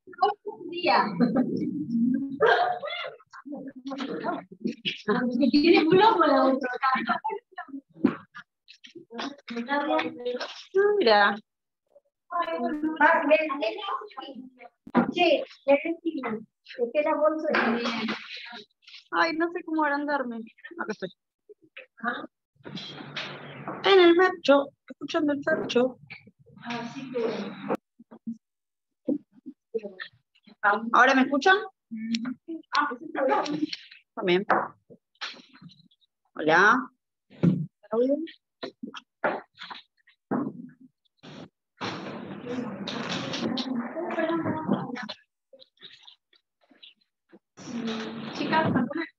Día. Tiene plomo la otra. Mira. Che, es que la bolsa de... Ay, no sé cómo agrandarme. Acá estoy. En el Fercho, escuchando el Fercho. Así que... ¿Ahora me escuchan? También. Hola. ¿Audio? Chicas,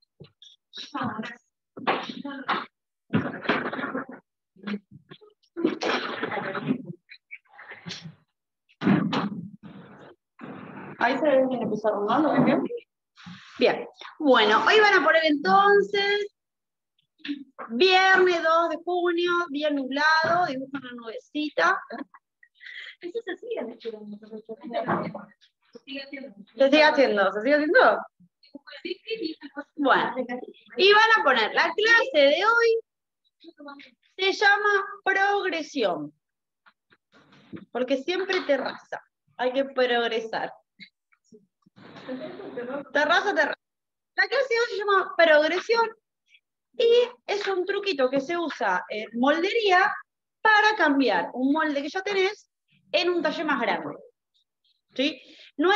Ahí se deben empezar a ¿no? ¿Bien? Bien. Bueno, hoy van a poner entonces viernes 2 de junio, día nublado, dibujan una nubecita. eso se sigue haciendo. Se sigue haciendo. ¿Se sigue haciendo? ¿Se sigue haciendo? Bueno, y van a poner, la clase de hoy se llama progresión, porque siempre te raza, hay que progresar. Te raza. La clase de hoy se llama progresión y es un truquito que se usa en moldería para cambiar un molde que ya tenés en un talle más grande. ¿Sí? No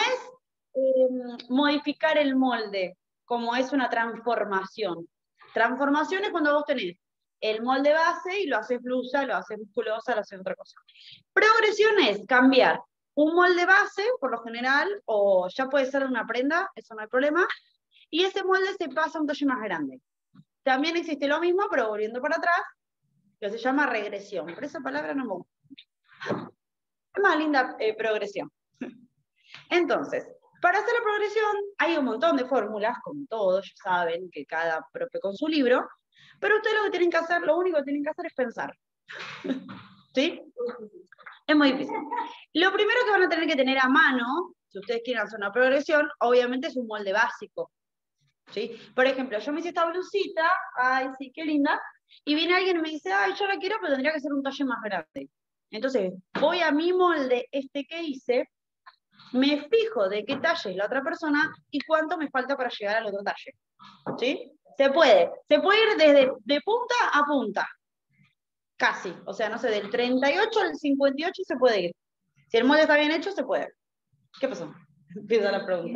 es modificar el molde, como es una transformación. Transformación es cuando vos tenés el molde base y lo haces blusa, lo haces musculosa, lo haces otra cosa. Progresión es cambiar un molde base, por lo general, o ya puede ser una prenda, eso no hay problema, y ese molde se pasa a un talle más grande. También existe lo mismo, pero volviendo para atrás, que se llama regresión. Pero esa palabra no me gusta. Es más linda progresión. Entonces, para hacer la progresión hay un montón de fórmulas, como todos ya saben, que cada profe con su libro, pero ustedes lo que tienen que hacer, lo único que tienen que hacer es pensar. ¿Sí? Es muy difícil. Lo primero que van a tener que tener a mano, si ustedes quieren hacer una progresión, obviamente es un molde básico. ¿Sí? Por ejemplo, yo me hice esta blusita, ay, sí, qué linda, y viene alguien y me dice, ay, yo la quiero, pero tendría que ser un talle más grande. Entonces, voy a mi molde, que hice, me fijo de qué talle es la otra persona y cuánto me falta para llegar al otro talle. ¿Sí? Se puede ir desde de punta a punta. Casi. O sea, no sé, del 38 al 58 se puede ir. Si el molde está bien hecho, se puede. ¿Qué pasó? Empieza la pregunta.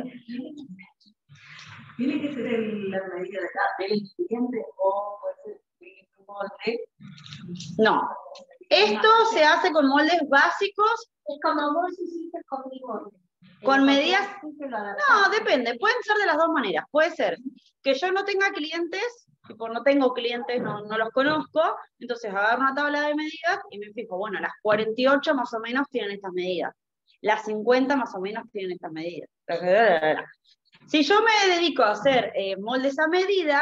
¿Tiene que ser la medida de acá del cliente o puede ser un molde? No. Esto se hace con moldes básicos. Es como vos hiciste con mi molde. Con medidas. No, depende. Pueden ser de las dos maneras. Puede ser que yo no tenga clientes, tipo no tengo clientes, no los conozco, entonces agarro una tabla de medidas y me fijo, bueno, las 48 más o menos tienen estas medidas. Las 50 más o menos tienen estas medidas. Si yo me dedico a hacer moldes a medida,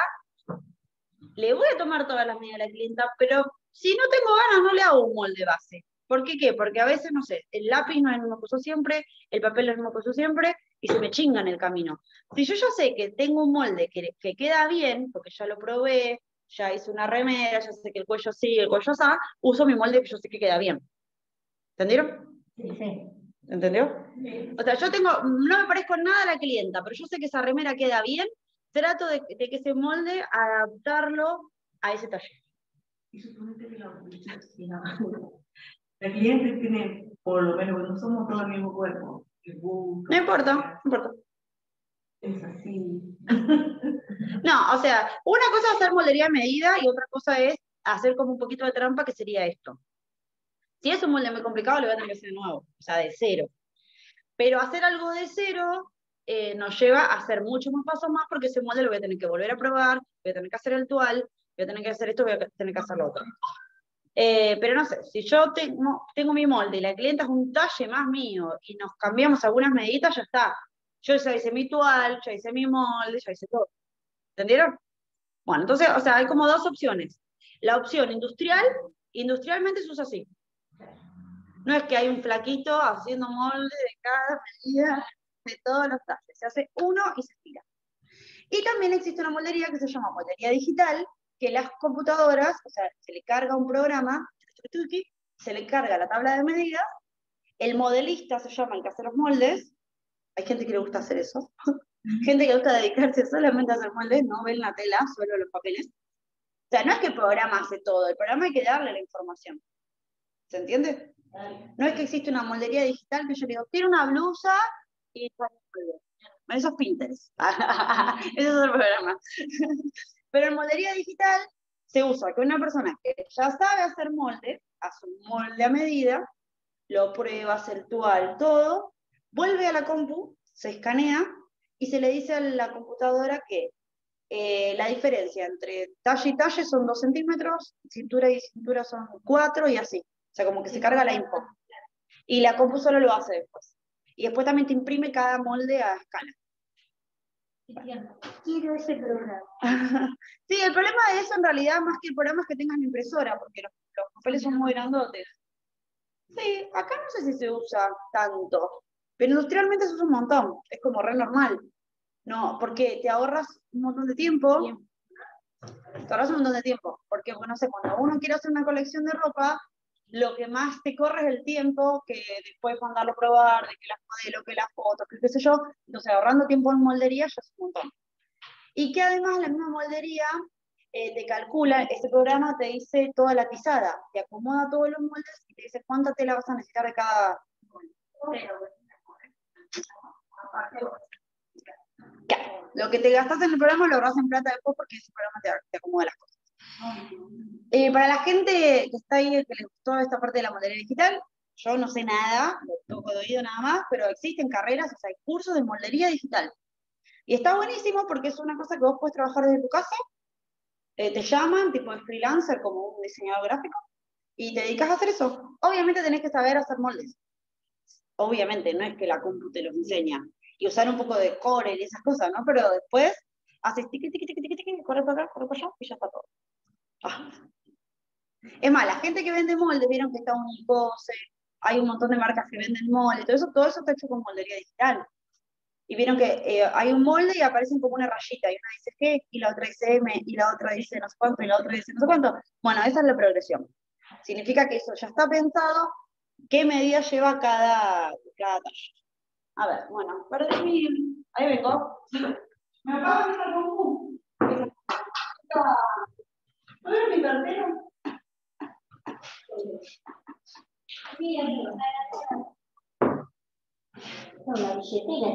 le voy a tomar todas las medidas a la clienta, pero si no tengo ganas, no le hago un molde base. ¿Por qué qué? Porque a veces, no sé, el lápiz no es el mismo que uso siempre, el papel no es el mismo que uso siempre, y se me chinga en el camino. Si yo ya sé que tengo un molde que queda bien, porque ya lo probé, ya hice una remera, ya sé que el cuello sí, el cuello sa, uso mi molde que yo sé que queda bien. ¿Entendieron? Sí. ¿Entendió? Sí. O sea, yo no me parezco en nada a la clienta, pero yo sé que esa remera queda bien, trato de que ese molde, adaptarlo a ese taller. Y suponete que la cliente tiene, por lo menos, no somos todos el mismo cuerpo. No importa, no importa. Es así. No, o sea, una cosa es hacer moldería a medida y otra cosa es hacer como un poquito de trampa, que sería esto. Si es un molde muy complicado, le voy a tener que hacer de nuevo, o sea, de cero. Pero hacer algo de cero nos lleva a hacer muchos más pasos más, porque ese molde lo voy a tener que volver a probar, voy a tener que hacer el tual, voy a tener que hacer esto, voy a tener que hacer lo otro. Pero no sé, si yo tengo mi molde y la clienta es un talle más mío y nos cambiamos algunas medidas, ya está. Yo ya hice mi tual, ya hice mi molde, ya hice todo. ¿Entendieron? Bueno, entonces, o sea, hay como dos opciones. La opción industrial, industrialmente se usa así. No es que hay un flaquito haciendo molde de cada medida. de todos los talles. Se hace uno y se estira. Y también existe una moldería que se llama moldería digital, que las computadoras, o sea, se le carga un programa, se le carga la tabla de medidas, el modelista se llama el que hace los moldes, hay gente que le gusta hacer eso, gente que le gusta dedicarse solamente a hacer moldes, no ven la tela, solo los papeles. O sea, no es que el programa hace todo, el programa hay que darle la información. ¿Se entiende? No es que existe una moldería digital que yo le digo, quiero una blusa y eso es Pinterest. Ese es el programa. Pero en moldería digital se usa que una persona que ya sabe hacer molde, hace un molde a medida, lo prueba, hace el tual, todo, vuelve a la compu, se escanea y se le dice a la computadora que la diferencia entre talle y talle son 2 centímetros, cintura y cintura son 4 y así. O sea, como que se carga la info. Y la compu solo lo hace después. Y después también te imprime cada molde a escala. Quiero ese programa. Sí, el problema de eso en realidad, más que el programa, es que tengas la impresora, porque los papeles son muy grandotes. Sí, acá no sé si se usa tanto, pero industrialmente se usa un montón. Es como re normal. No, porque te ahorras un montón de tiempo. Te ahorras un montón de tiempo. Porque, bueno, no sé, cuando uno quiere hacer una colección de ropa, lo que más te corre es el tiempo que después mandarlo a probar, de que las modelos, que las fotos, que qué sé yo. Entonces, ahorrando tiempo en moldería ya es un montón. Y que además la misma moldería te calcula, este programa te dice toda la tizada, te acomoda todos los moldes y te dice cuánta tela vas a necesitar de cada molde. Claro, lo que te gastas en el programa lo ahorras en plata después porque ese programa te acomoda las cosas. Para la gente que está ahí, que les gustó esta parte de la moldería digital, yo no sé nada, lo toco de oído nada más, pero existen carreras, o sea, hay cursos de moldería digital. Y está buenísimo porque es una cosa que vos puedes trabajar desde tu casa, te llaman, tipo de freelancer, como un diseñador gráfico, y te dedicas a hacer eso. Obviamente tenés que saber hacer moldes. Obviamente, no es que la compu te los enseña. Y usar un poco de Corel y esas cosas, ¿no? Pero después haces tiqui, tiqui, tiqui, tiqui, tiqui, corre para acá, corre para allá, y ya está todo. Ah. Es más, la gente que vende moldes, vieron que está Unicose, hay un montón de marcas que venden moldes, todo eso está hecho con moldería digital. Y vieron que hay un molde y aparecen como una rayita, y una dice G, y la otra dice M, y la otra dice no sé cuánto, y la otra dice no sé cuánto. Bueno, esa es la progresión. Significa que eso ya está pensado, qué medida lleva cada talle. A ver, bueno, perdí mi... Ahí vengo. Me acabo de ir al común. ¿No vieron mi cartera? Sí, no, la billetera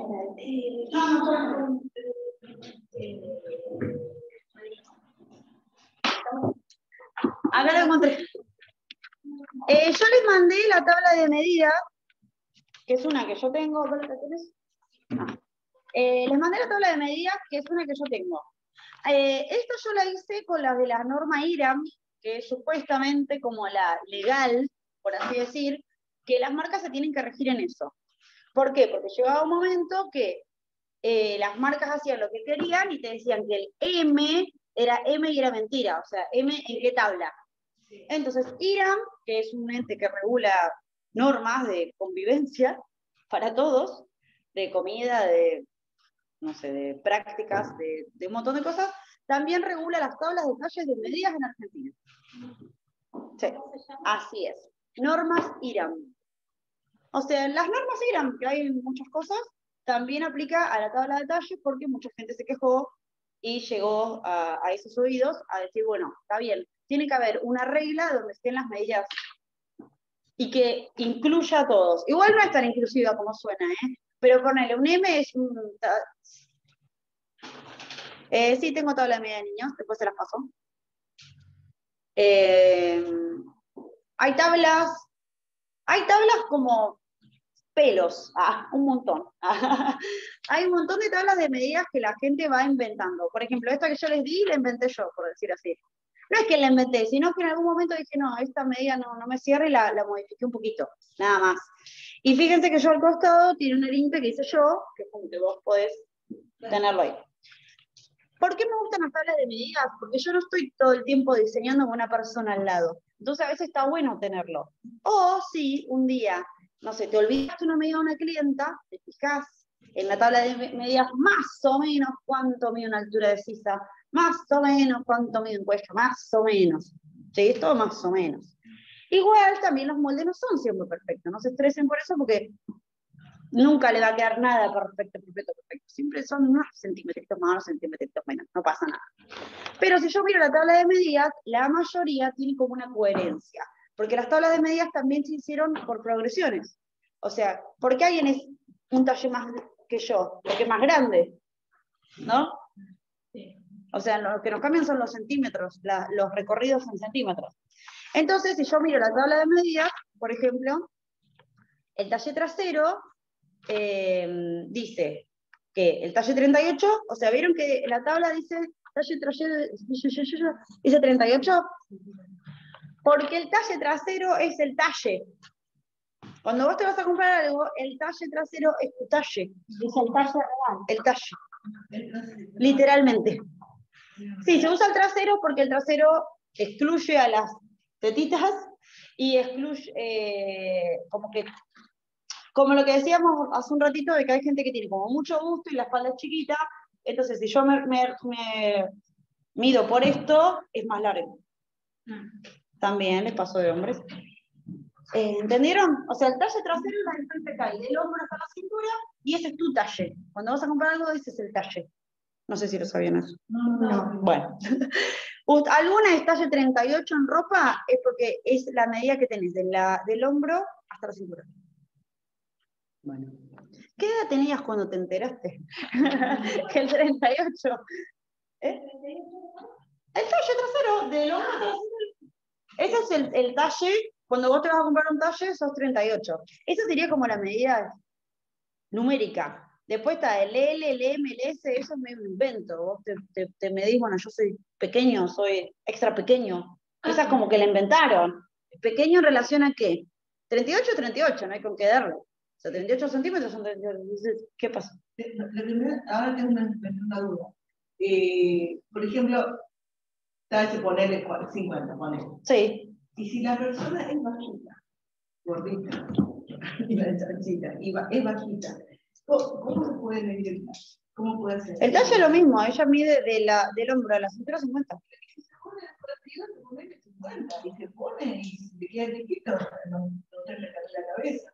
Acá lo encontré. Yo les mandé la tabla de medidas, que es una que yo tengo. ¿Cuál la tenés? Les mandé la tabla de medidas, que es una que yo tengo. Esto yo la hice con la de la norma IRAM, que es supuestamente como la legal, por así decir, que las marcas se tienen que regir en eso. ¿Por qué? Porque llegaba un momento que las marcas hacían lo que querían y te decían que el M era M y era mentira, o sea, M en qué tabla. Entonces, IRAM, que es un ente que regula normas de convivencia para todos, de comida, de, no sé, de prácticas, de un montón de cosas, también regula las tablas de talles de medidas en Argentina. Sí, así es. Normas IRAM. O sea, las normas IRAM, que hay en muchas cosas, también aplica a la tabla de talles porque mucha gente se quejó y llegó a esos oídos a decir, bueno, está bien, tiene que haber una regla donde estén las medidas y que incluya a todos. Igual no es tan inclusiva como suena, ¿eh? Pero ponele, un M es un... sí, tengo tabla de medida de niños, después se las paso. Hay tablas como pelos, un montón. Hay un montón de tablas de medidas que la gente va inventando. Por ejemplo, esta que yo les di, la inventé yo, por decir así. No es que la inventé, sino que en algún momento dije, no, esta medida no me cierra y la modifiqué un poquito, nada más. Y fíjense que yo al costado tiene un límite que hice yo, que es como que vos podés tenerlo ahí. ¿Por qué me gustan las tablas de medidas? Porque yo no estoy todo el tiempo diseñando con una persona al lado. Entonces a veces está bueno tenerlo. O si un día, no sé, te olvidaste una medida de una clienta, te fijás En la tabla de medidas, más o menos cuánto mide una altura de sisa, más o menos cuánto mide un cuello, más o menos. ¿Sí? Todo más o menos. Igual también los moldes no son siempre perfectos, no se estresen por eso porque nunca le va a quedar nada perfecto. Siempre son unos centímetros más, unos centímetros menos, no pasa nada. Pero si yo miro la tabla de medidas, la mayoría tiene como una coherencia, porque las tablas de medidas también se hicieron por progresiones. O sea, ¿por qué alguien es un talle más que yo? Porque es más grande, ¿no? O sea, lo que nos cambian son los centímetros, los recorridos en centímetros. Entonces, si yo miro la tabla de medidas, por ejemplo, el talle trasero dice que el talle 38, o sea, ¿vieron que la tabla dice talle trasero, dice 38? Porque el talle trasero es el talle. Cuando vos te vas a comprar algo, el talle trasero es tu talle. Es el talle real. El talle. Literalmente. Sí, se usa el trasero porque el trasero excluye a las tetitas y excluye, como lo que decíamos hace un ratito, de que hay gente que tiene como mucho gusto y la espalda es chiquita, entonces si yo me mido por esto, es más largo. También les pasó de hombres. ¿Entendieron? O sea, el talle trasero es la distancia que hay del hombro hasta la cintura y ese es tu talle. Cuando vas a comprar algo, ese es el talle. No sé si lo sabían eso. No. Bueno. Alguna es talle 38 en ropa es porque es la medida que tenés del hombro hasta la cintura. Bueno. ¿Qué edad tenías cuando te enteraste? Que el 38. ¿Eh? El talle trasero del hombro hasta la cintura. Ese es el talle. Cuando vos te vas a comprar un talle, sos 38. Esa sería como la medida numérica. Después está el L, el M, el S, eso me invento. Vos te medís, bueno, yo soy pequeño, soy extra pequeño. Esa es como que la inventaron. ¿Pequeño en relación a qué? 38, 38, no hay con qué darle. O sea, 38 centímetros son 38. ¿Qué pasa? La primera, ahora tengo una duda. Por ejemplo, tal vez ponerle 50, ponele. Sí. Y si la persona es bajita, gordita, chanchita, es bajita, ¿cómo se puede medir? ¿Cómo puede ser? El talle es lo mismo, ella mide del hombro a la cintura 50. Se pone el 50 y se pone y si te queda chiquito, no te le cae la cabeza.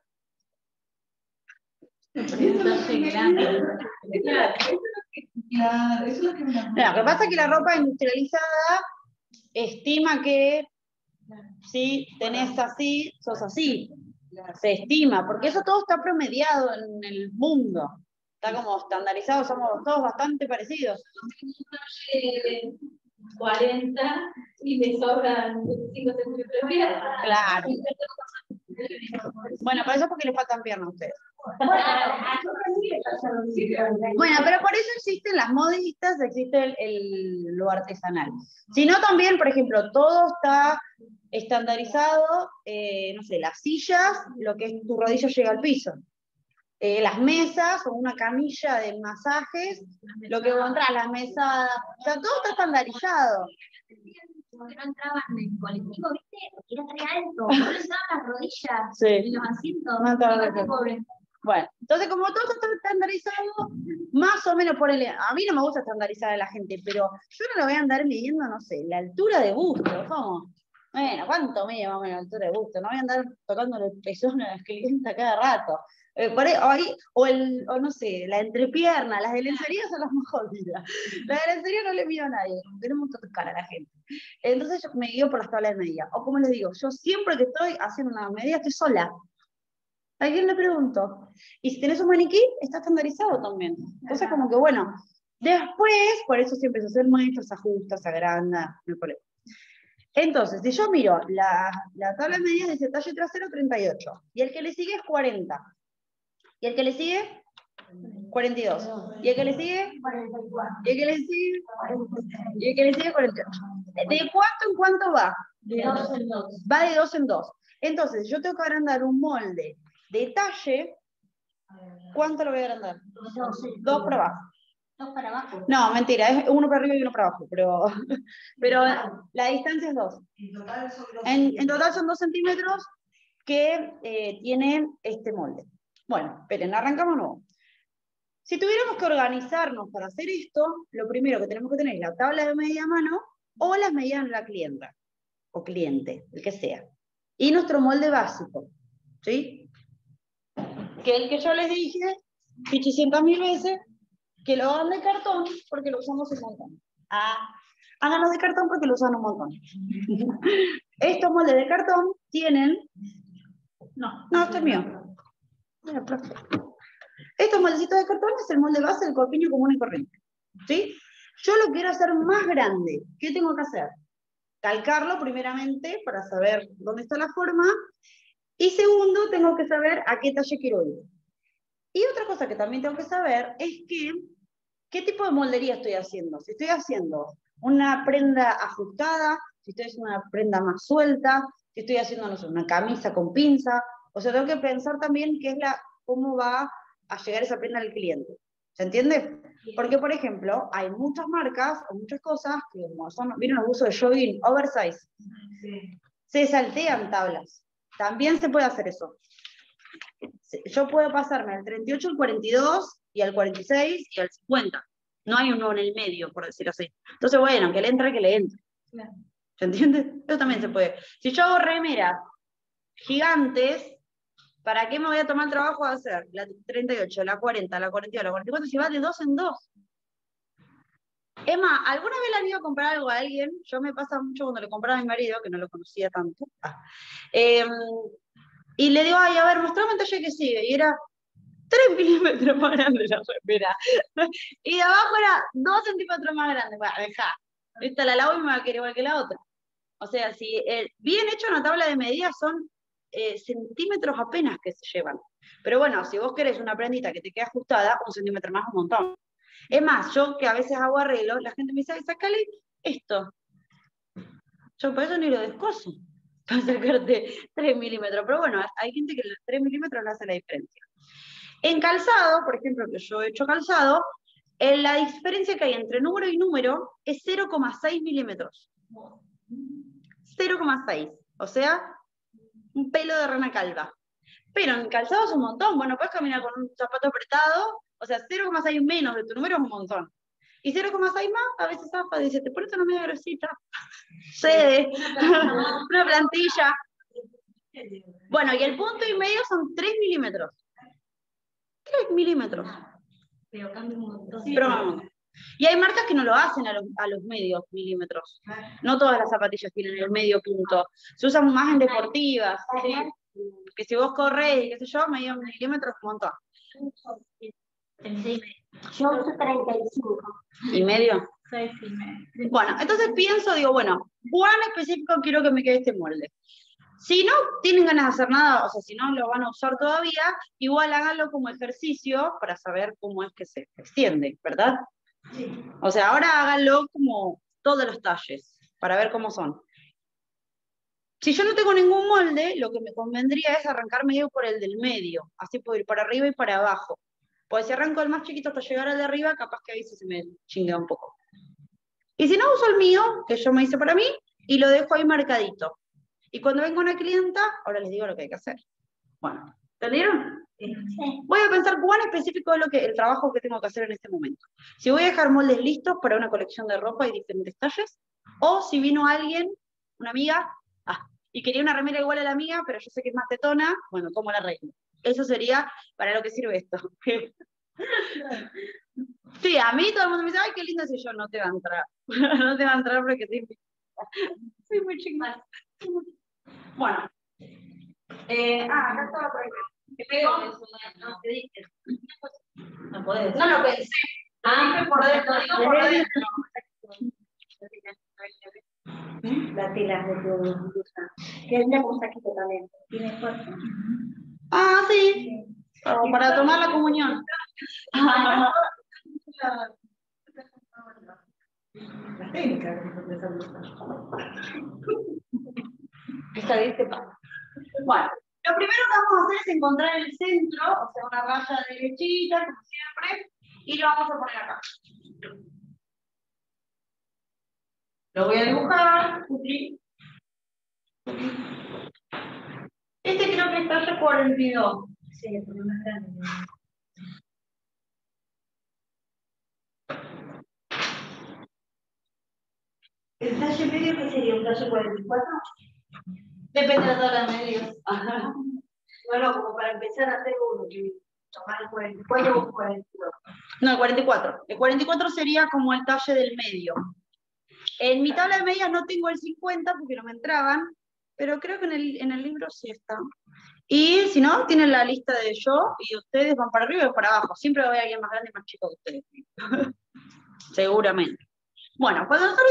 Claro, eso es lo que me Lo que pasa es que la ropa industrializada estima que si tenés así, sos así. Se estima, porque eso todo está promediado en el mundo. Está como estandarizado, somos todos bastante parecidos. 40 y me sobran 5 centímetros de pierna. Claro. Bueno, pero eso es porque les faltan piernas a ustedes. Bueno, pero por eso existen las modistas, existe lo artesanal. Si no, también, por ejemplo, todo está estandarizado, no sé, las sillas, lo que es tu rodilla llega al piso. Las mesas o una camilla de masajes, lo que vos entras, las mesadas, o sea, todo está estandarizado. Porque no entraban en el colectivo, ¿viste? Porque era re alto, no entraban las rodillas Sí. en los asientos. No entraban Qué pobre. Bueno, entonces como todo está estandarizado, más o menos a mí no me gusta estandarizar a la gente, pero yo no lo voy a andar midiendo, no sé, la altura de busto, ¿cómo? Bueno, ¿cuánto mide más o menos la altura de busto? No voy a andar tocándole el pezón a la clienta cada rato. O no sé, la entrepierna, las de lencería son las más jodidas. Las de lencería no le mido a nadie, tenemos que tocar a la gente. Entonces yo me guío por las tablas de medida. O como les digo, yo siempre que estoy haciendo una medida estoy sola. ¿A quién le pregunto? Y si tenés un maniquí, está estandarizado también. Entonces, como que bueno, después, por eso siempre se hace el maestro, se ajusta, se agranda, no hay problema. Entonces, si yo miro la tabla de medidas dice talle trasero 38, y el que le sigue es 40, y el que le sigue 42, y el que le sigue 44. y el que le sigue y el que le sigue 48. ¿De cuánto en cuánto va? De 2 en 2. Va de 2 en 2. Entonces, yo tengo que agrandar un molde de talle. ¿Cuánto lo voy a agrandar? 2 para abajo. 2 para abajo. No, mentira, es uno para arriba y uno para abajo, pero la distancia es 2. En total son 2 centímetros que tienen este molde. Bueno, esperen, arrancamos nuevo. Si tuviéramos que organizarnos para hacer esto, lo primero que tenemos que tener es la tabla de medida a mano o las medidas de la clienta o cliente, el que sea. Y nuestro molde básico, ¿sí? Que el que yo les dije 800.000 veces, que lo hagan de cartón porque lo usamos un montón. Háganlo de cartón porque lo usan un montón. Estos moldes de cartón tienen... No, este es mío. Mira, profe. Estos moldecitos de cartón es el molde base del corpiño común y corriente. ¿Sí? Yo lo quiero hacer más grande. ¿Qué tengo que hacer? Calcarlo primeramente para saber dónde está la forma. Y segundo, tengo que saber a qué talle quiero ir. Y otra cosa que también tengo que saber es qué tipo de moldería estoy haciendo. Si estoy haciendo una prenda ajustada, si estoy haciendo una prenda más suelta, si estoy haciendo, no sé, una camisa con pinza. O sea, tengo que pensar también cómo va a llegar esa prenda al cliente. ¿Se entiende? Porque, por ejemplo, hay muchas marcas o muchas cosas que como ¿vieron los usos de jogging oversize? Sí. Se saltean tablas. También se puede hacer eso. Yo puedo pasarme al 38, al 42, y al 46, y al 50. No hay uno en el medio, por decir así. Entonces, bueno, que le entre, que le entre. Claro. ¿Se entiende? Eso también se puede. Si yo hago remeras gigantes, ¿para qué me voy a tomar el trabajo de hacer la 38, la 40, la 42, la 44, si va de 2 en 2? Es más, ¿alguna vez le han ido a comprar algo a alguien? Yo me pasa mucho cuando le compraba a mi marido, que no lo conocía tanto. Y le digo, ay, a ver, mostrame un talle que sigue. Y era 3 milímetros más grande la remera. Y de abajo era 2 centímetros más grande. Bueno, dejá. Esta la lavo y me va a quedar igual que la otra. O sea, si bien hecho una tabla de medidas son centímetros apenas que se llevan. Pero bueno, si vos querés una prendita que te quede ajustada, 1 centímetro más, un montón. Es más, yo que a veces hago arreglos, la gente me dice, ay, sacale esto. Yo por eso ni lo descoso, para sacarte 3 milímetros. Pero bueno, hay gente que los 3 milímetros no hace la diferencia. En calzado, por ejemplo, que yo he hecho calzado, la diferencia que hay entre número y número es 0,6 milímetros. 0,6. O sea, un pelo de rana calva. Pero en calzado es un montón. Bueno, puedes caminar con un zapato apretado, o sea, 0,6 menos de tu número es un montón. Y 0,6 más, a veces zafa, dice, te pones una media grosita. Cede. Una plantilla. Bueno, y el punto y medio son 3 milímetros. 3 milímetros. Pero cambia un montón. Pero, y hay marcas que no lo hacen a los medios milímetros. No todas las zapatillas tienen el medio punto. Se usan más en deportivas. ¿Sí? Que si vos corres y qué sé yo, medio milímetro es un montón. Yo uso 35. ¿Y medio? 6,5. Bueno, entonces pienso, digo, bueno, ¿cuán específico quiero que me quede este molde? Si no tienen ganas de hacer nada, o sea, si no lo van a usar todavía, igual háganlo como ejercicio para saber cómo es que se extiende, ¿verdad? Sí. O sea, ahora háganlo como todos los talles, para ver cómo son. Si yo no tengo ningún molde, lo que me convendría es arrancar medio por el del medio, así puedo ir para arriba y para abajo. Pues si arranco el más chiquito hasta llegar al de arriba, capaz que ahí se me chinguea un poco. Y si no, uso el mío, que yo me hice para mí, y lo dejo ahí marcadito. Y cuando venga una clienta, ahora les digo lo que hay que hacer. Bueno, ¿entendieron? Sí. Voy a pensar cuán específico es el trabajo que tengo que hacer en este momento. Si voy a dejar moldes listos para una colección de ropa y diferentes talles, o si vino alguien, una amiga, y quería una remera igual a la mía, pero yo sé que es más tetona, bueno, ¿cómo la arreglo? Eso sería para lo que sirve esto. Sí, a mí todo el mundo me dice, ay, qué lindo si yo no te va a entrar. No te va a entrar porque soy muy chingada. Bueno. Acá estaba por ahí. No, te dije. No podés. No lo pensé. Lo digo por dentro. La tela de tu blusa. Que es un saquito también. Tiene fuerza. Sí. O para tomar la comunión. La técnica de esa blusa. Esta vez te pasa. Bueno, lo primero que vamos a hacer es encontrar el centro, o sea, una raya derechita, como siempre, y lo vamos a poner acá. Lo voy a dibujar. Este creo que es talle 42. Sí, el más grande. ¿El talle medio qué sería? ¿Un talle 44? Depende de la tabla de medidas. Bueno, como para empezar a hacer uno, que tomar el 44 o 42. No, el 44. El 44 sería como el talle del medio. En mi tabla de medidas no tengo el 50 porque no me entraban, pero creo que en el libro sí está. Y si no, tienen la lista de yo y ustedes van para arriba y para abajo. Siempre va a haber alguien más grande y más chico que ustedes. Seguramente. Bueno,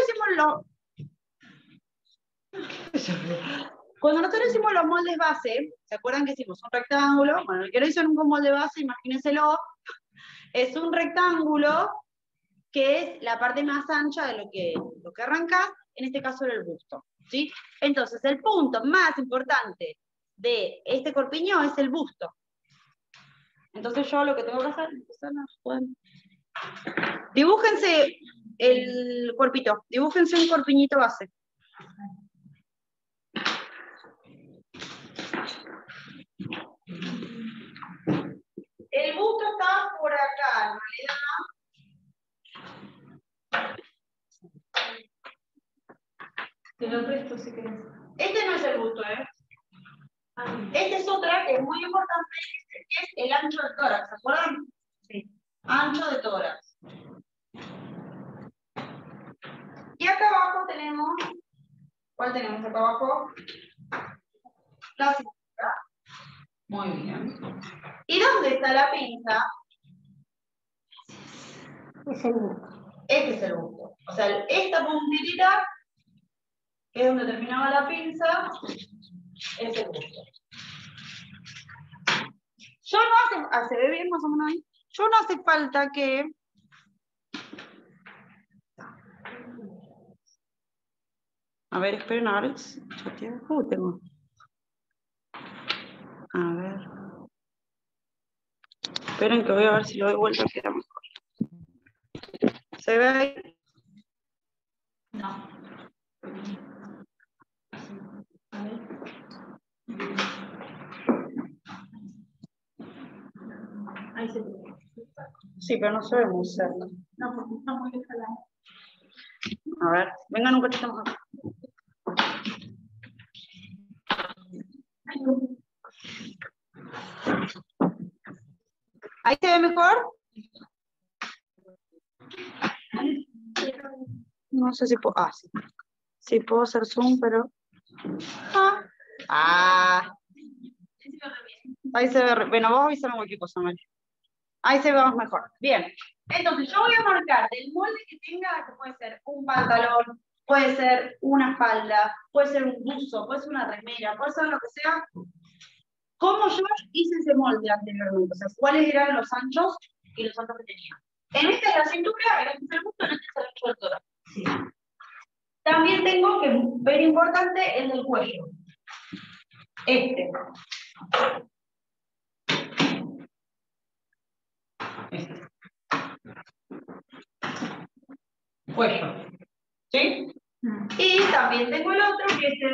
cuando nosotros hicimos los moldes base, ¿se acuerdan que hicimos un rectángulo? Bueno, el que lo hizo en un molde base, imagínenselo, es un rectángulo que es la parte más ancha de lo que arranca, en este caso era el busto, ¿sí? Entonces, el punto más importante de este corpiño es el busto. Entonces yo lo que tengo que hacer, dibújense el cuerpito, dibújense un corpiñito base. El busto está por acá, en realidad. Te lo presto si querés. Este no es el busto, ¿eh? Este es otra que es muy importante, que es el ancho del tórax, ¿se acuerdan? Sí. Ancho de tórax. Y acá abajo tenemos, ¿cuál tenemos acá abajo? La cintura. Muy bien. ¿Y dónde está la pinza? Es el busto. Este es el busto. O sea, esta puntita, que es donde terminaba la pinza, es el busto. Yo no hace, ¿se ve bien más o menos ahí? Yo no hace falta que... A ver, esperen, a ver. Tengo. A ver. Esperen que voy a ver si lo doy vuelta, queda mejor. ¿Se ve ahí? No. A ver. Ahí se ve. Sí, pero no se ve muy cerca. No, porque está muy escalada. A ver, vengan un poquito más acá. ¿Ahí se ve mejor? No sé si puedo... Ah, sí. Sí, puedo hacer zoom, pero... Ahí se ve... Bueno, vos avísame cualquier cosa, Mari. Ahí se ve más mejor. Bien. Entonces, yo voy a marcar del molde que tenga, que puede ser un pantalón, puede ser una falda, puede ser un buzo, puede ser una remera, puede ser lo que sea, cómo yo hice ese molde anteriormente. O sea, cuáles eran los anchos y los altos que tenía. En esta es la cintura, en este es el busto, en este es el ancho del tórax. Sí. También tengo que ver importante el del cuello. Este. Cuello. ¿Sí? Y también tengo el otro que es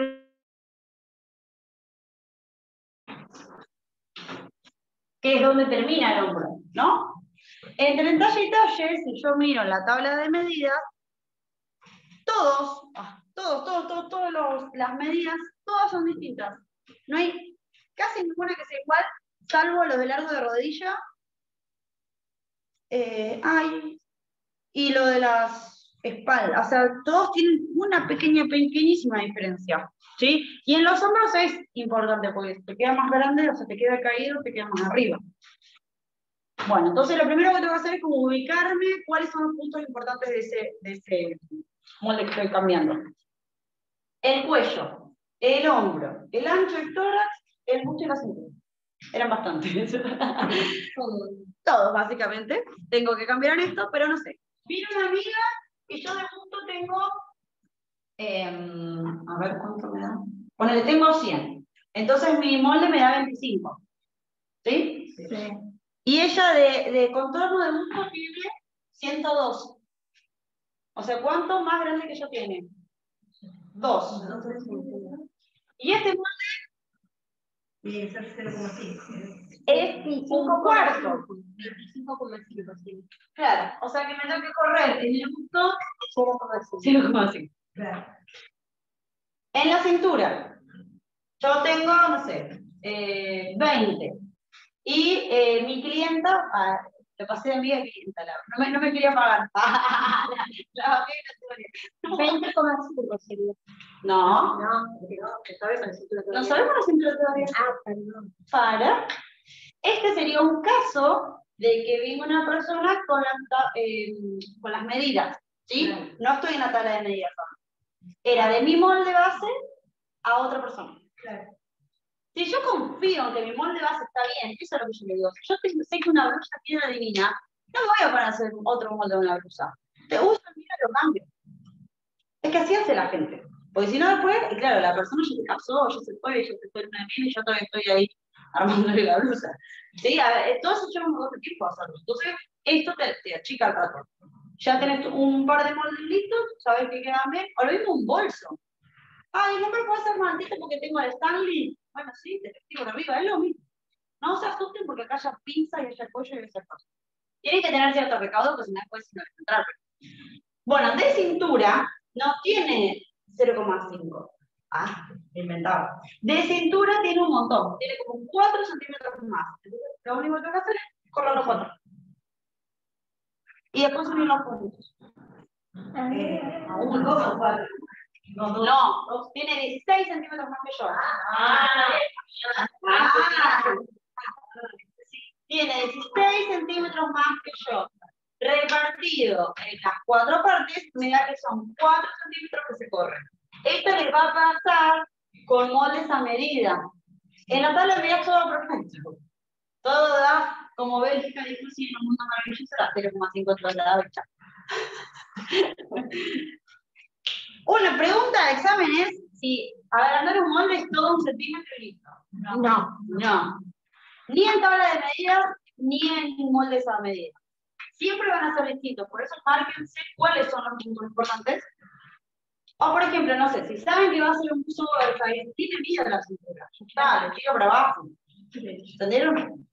donde termina el hombro, ¿no? Entre talle y talle, si yo miro la tabla de medidas, las medidas, todas son distintas. No hay casi ninguna que sea igual, salvo los de largo de rodilla. Y lo de las espaldas, o sea, todos tienen una pequeñísima diferencia, ¿sí? Y en los hombros es importante, porque si te queda más grande, o se te queda caído, te queda más arriba. Bueno, entonces lo primero que tengo que hacer es como ubicarme cuáles son los puntos importantes de ese molde que estoy cambiando. El cuello, el hombro, el ancho del tórax, el busto y la cintura. Eran bastantes. Todos, básicamente. Tengo que cambiar en esto, pero no sé. Vino una amiga y yo de punto tengo, a ver cuánto me da. Bueno, le tengo 100. Entonces mi molde me da 25. ¿Sí? Sí. Y ella de contorno de busto tiene 102. O sea, ¿cuánto más grande que yo tiene? 2. Y este molde Y es 0,5. es 5 cuartos. 25,5. Claro, o sea que me tengo que correr en el busto 0,5. Claro. En la cintura, yo tengo, no sé, 20. Y mi clienta, le pasé de amiga a clienta, no me quería pagar. La bajé y la tuve. 20,5 sería. No, No sabemos la cintura no todavía. sabemos la cintura todavía. Ah, perdón. Para. Este sería un caso de que venga una persona con las medidas, ¿sí? Claro. No estoy en la tabla de medidas. Era de mi molde base a otra persona. Claro. Si yo confío en que mi molde base está bien, eso es lo que yo le digo. Si yo sé que una blusa tiene divina, no me voy a poner a hacer otro molde de una blusa. Te gusta, mira, lo cambio. Es que así hace la gente. Porque si no después, y claro, la persona ya se casó, ya se fue en una mil y yo todavía estoy ahí armándole la blusa. Sí, a ver, todo eso lleva un montón de tiempo a hacerlo. Entonces, esto te achica el rato. Ya tenés un par de moldes listos, sabés que quedan bien, o lo mismo un bolso. Ay, no me lo puedo hacer mantita porque tengo el Stanley. Bueno, sí, te digo la viva, es lo mismo. No se asusten porque acá haya pinza y haya cuello y haya cosas. Tienen que tener cierto recaudo, porque si no después no encontrar. Bueno, de cintura no tiene 0,5. Ah, inventado. De cintura tiene un montón. Tiene como 4 centímetros más. Entonces, lo único que tengo que hacer es correr los 4. Y después subir los puntos. ¿Aún dos o cuatro? No, tiene 16 centímetros más que yo. Tiene 16 centímetros más que yo. Repartido en las 4 partes, mira que son 4 centímetros que se corren. Esto les va a pasar con moldes a medida. En la tabla de medidas todo perfecto. Todo da como Bélgica, inclusive en un mundo maravilloso, da 0,5 trasladados. Una pregunta de examen es si agrandar un molde es todo 1 centímetro y listo. No. Ni en tabla de medidas, ni en moldes a medida. Siempre van a ser distintos, por eso márquense cuáles son los puntos importantes. O por ejemplo, no sé, si saben que va a ser un uso de tiene miedo la cintura. Está, le tiro para abajo. ¿Entendieron?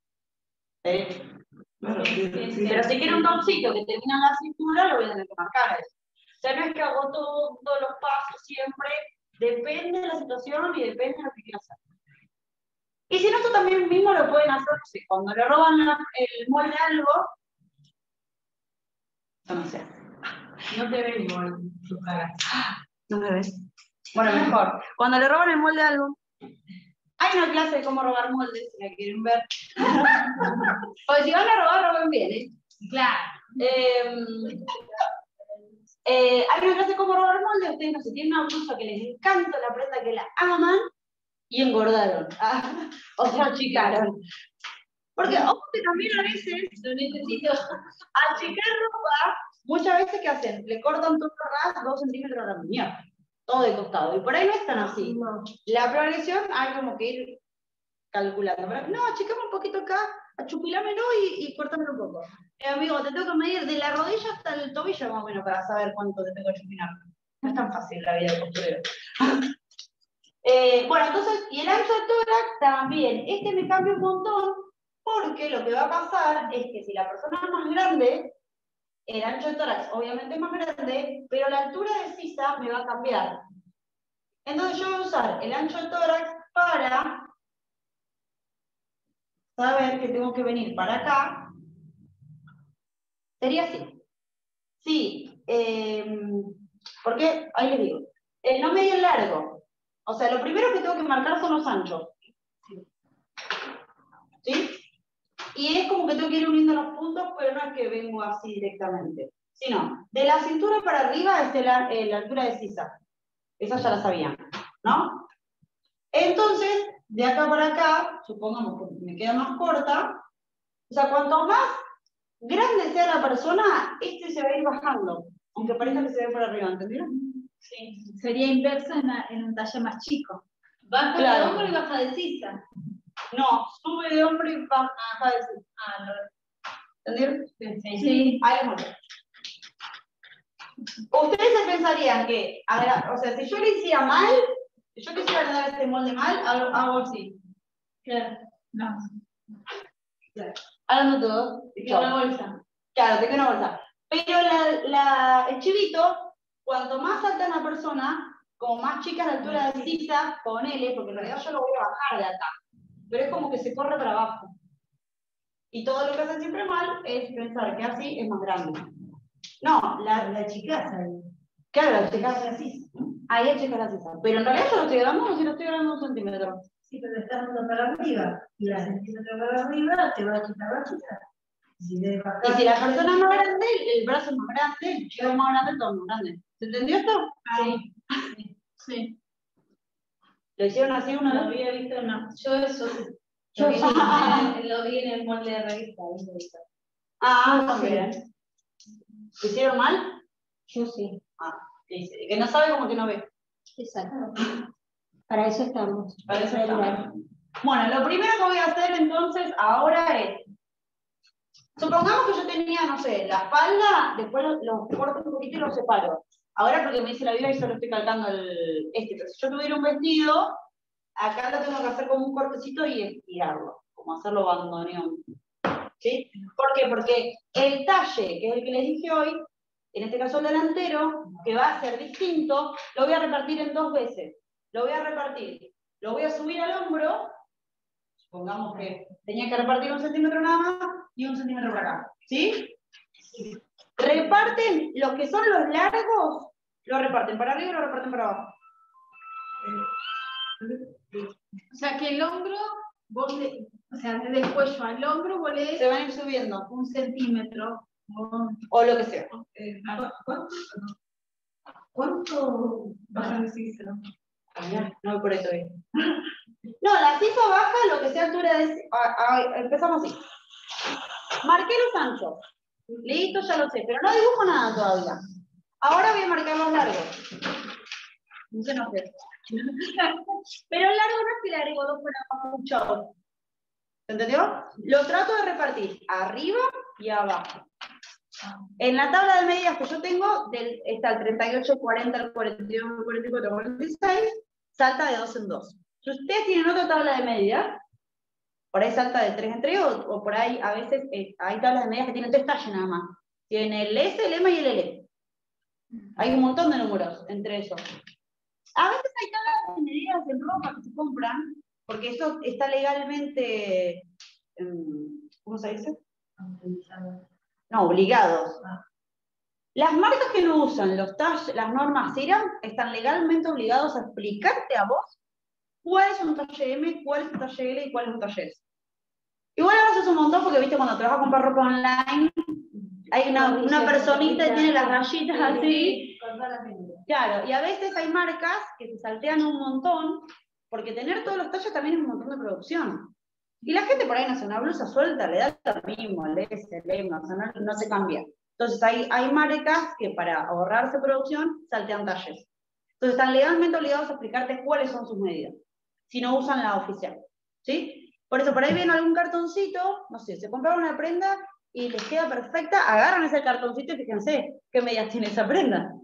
Bueno, Pero si quiero un topcito que termina en la cintura, lo voy a tener que marcar eso. O sea, no es que hago todos los pasos siempre, depende de la situación y depende de lo que quiero hacer. Y si no, esto también mismo lo pueden hacer, no sé, cuando le roban el molde a algo, yo no sé. no te ves igual tu cara. ¿No me ves? Bueno, mejor. Cuando le roban el molde a algo, hay una clase de cómo robar moldes, si la quieren ver. Porque si van a robar, roben bien, ¿eh? Claro. Hay una clase de cómo robar moldes, ustedes no sé, tienen una blusa que les encanta, la prenda que la aman, y engordaron. O sea, achicaron. Porque, ojo que también a veces, lo necesito, achicar ropa, muchas veces, ¿qué hacen? Le cortan todo el ras 2 centímetros a la muñeca, todo de costado. Y por ahí no es tan así. No. La progresión hay como que ir calculando. Pero, no, achicame un poquito acá, achupilámelo y córtamelo un poco. Amigo, te tengo que medir de la rodilla hasta el tobillo más o menos para saber cuánto te tengo que achupilar. No es tan fácil la vida de costurero. Bueno, entonces, y el ancho de tórax también. Este me cambia un montón porque lo que va a pasar es que si la persona es más grande, el ancho de tórax obviamente es más grande, pero la altura de sisa me va a cambiar. Entonces yo voy a usar el ancho de tórax para saber que tengo que venir para acá. Sería así. Sí, porque, ahí les digo, no medio largo. O sea, lo primero que tengo que marcar son los anchos. ¿Sí? Y es como que tengo que ir uniendo los puntos, pero no es que vengo así directamente. Sino, de la cintura para arriba es la altura de sisa. Esa ya la sabían, ¿no? Entonces, de acá para acá, supongamos que me queda más corta, o sea, cuanto más grande sea la persona, este se va a ir bajando, aunque parezca que se ve por arriba, ¿entendieron? Sí. Sería inverso en un talle más chico. Baja Claro. de hombro y baja de sisa. No, sube de hombro y baja de sisa. Ah, no. ¿Entendieron? Sí. Ahí les muestro. Ustedes se pensarían que, o sea, si yo le hiciera mal, si yo quisiera dar este molde mal, hago así. Claro. No. Hablando todo. Te queda una bolsa. Claro, te queda una bolsa. Pero el chivito Cuanto más alta es la persona, como más chica es la altura de sisa, ponele, porque en realidad yo lo voy a bajar de acá. Pero es como que se corre para abajo. Y todo lo que hacen siempre mal es pensar que así es más grande. No, La chica ahí. claro, la chica hace así. Ahí es chica la sisa. Pero en realidad yo lo estoy grabando como si lo estoy grabando 1 centímetro. Sí, pero estás dando para arriba. Y la centímetro para arriba te va a quitar la chica. Y si la persona es más grande, el brazo es más grande, el chico es más grande, todo es más grande. ¿Se entendió esto? Sí. Sí. ¿Lo hicieron así una Lo vez? había visto, no. Yo eso sí. Yo Lo sí. lo vi en el molde de revista. Ahí lo hice. Ah, también. ¿Lo hicieron mal? Yo sí. Ah, dice. Que no sabe como que no ve. Exacto. Para eso estamos. Para eso estamos. Bueno, lo primero que voy a hacer entonces ahora es, supongamos que yo tenía, no sé, la espalda, después los corto un poquito y los separo. Ahora porque me dice la vida y solo estoy calcando pero si yo tuviera un vestido, acá lo tengo que hacer como un cortecito y estirarlo, como hacerlo bandoneón. ¿Sí? ¿Por qué? Porque el talle, que es el que les dije hoy, en este caso el delantero, que va a ser distinto, lo voy a repartir en 2 veces. Lo voy a repartir, lo voy a subir al hombro, supongamos que tenía que repartir 1 centímetro nada más y 1 centímetro por acá. ¿Sí? Reparten, los que son los largos, lo reparten para arriba y lo reparten para abajo. O sea que el hombro, o sea, desde el cuello al hombro, vos le Se van a ir subiendo. 1 centímetro. O lo que sea. ¿Cuánto vas a decir? No, por eso es. No, la sisa baja lo que sea altura de... empezamos así. Marqué los anchos. Listo, ya lo sé, pero no dibujo nada todavía. Ahora voy a marcar los largos. No se enoje. Pero el largo no es que le agrego 2 para mucho. ¿Se entendió? Lo trato de repartir arriba y abajo. En la tabla de medidas que yo tengo, está el 38, 40, el 42, 44, 46, salta de 2 en 2. Si ustedes tienen otra tabla de medidas, por ahí salta de 3 en 3, o por ahí a veces hay tablas de medidas que tienen 3 talles nada más. Tiene el S, el M y el L. Hay un montón de números entre esos. A veces hay tablas de medidas en ropa que se compran, porque eso está legalmente, ¿cómo se dice? No, obligados. Las marcas que no usan las normas CIRAM están legalmente obligados a explicarte a vos cuál es un talle M, cuál es un talle L y cuál es un talle S. Igual ahora haces un montón porque, viste, cuando te vas a comprar ropa online, hay una personita que tiene las rayitas así. Claro, y a veces hay marcas que se saltean un montón, porque tener todos los talles también es un montón de producción. Y la gente por ahí no hace una blusa suelta, le da lo mismo, el S, el M, o sea, no se cambia. Entonces hay marcas que para ahorrarse producción saltean talles. Entonces están legalmente obligados a explicarte cuáles son sus medidas, si no usan la oficial. ¿Sí? Por eso por ahí ven algún cartoncito, no sé, se compraron una prenda y les queda perfecta, agarran ese cartoncito y fíjense qué medidas tiene esa prenda.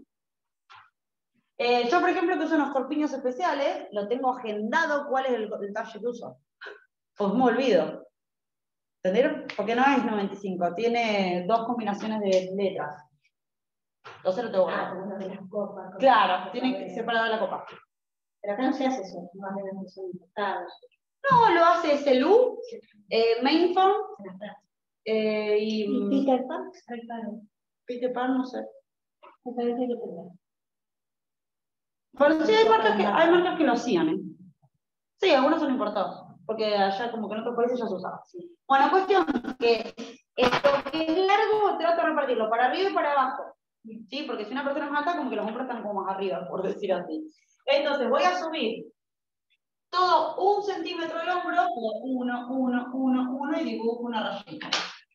Yo, por ejemplo, que uso unos corpiños especiales, lo tengo agendado cuál es el talle que uso. Pues me olvido. ¿Entendieron? Porque no es 95, tiene 2 combinaciones de letras. Entonces lo tengo guardado. Claro, tiene que separada la copa. Pero acá no se hace eso, más de menos son importados. No, lo hace SLU, Mainform ¿Y y Peter Pan? Peter Pan, no sé. Me parece que tendrá. Pero sí hay marcas que lo hacían, ¿eh? Sí, algunos son importados, porque allá como que en otros países ya se usaba. Sí. Bueno, cuestión que lo que es largo trato de repartirlo para arriba y para abajo. ¿Sí? Porque si una persona es más alta, como que los hombros están como más arriba, por decir así. Entonces voy a subir todo 1 centímetro del hombro, 1, 1, 1, 1 y dibujo una rayita.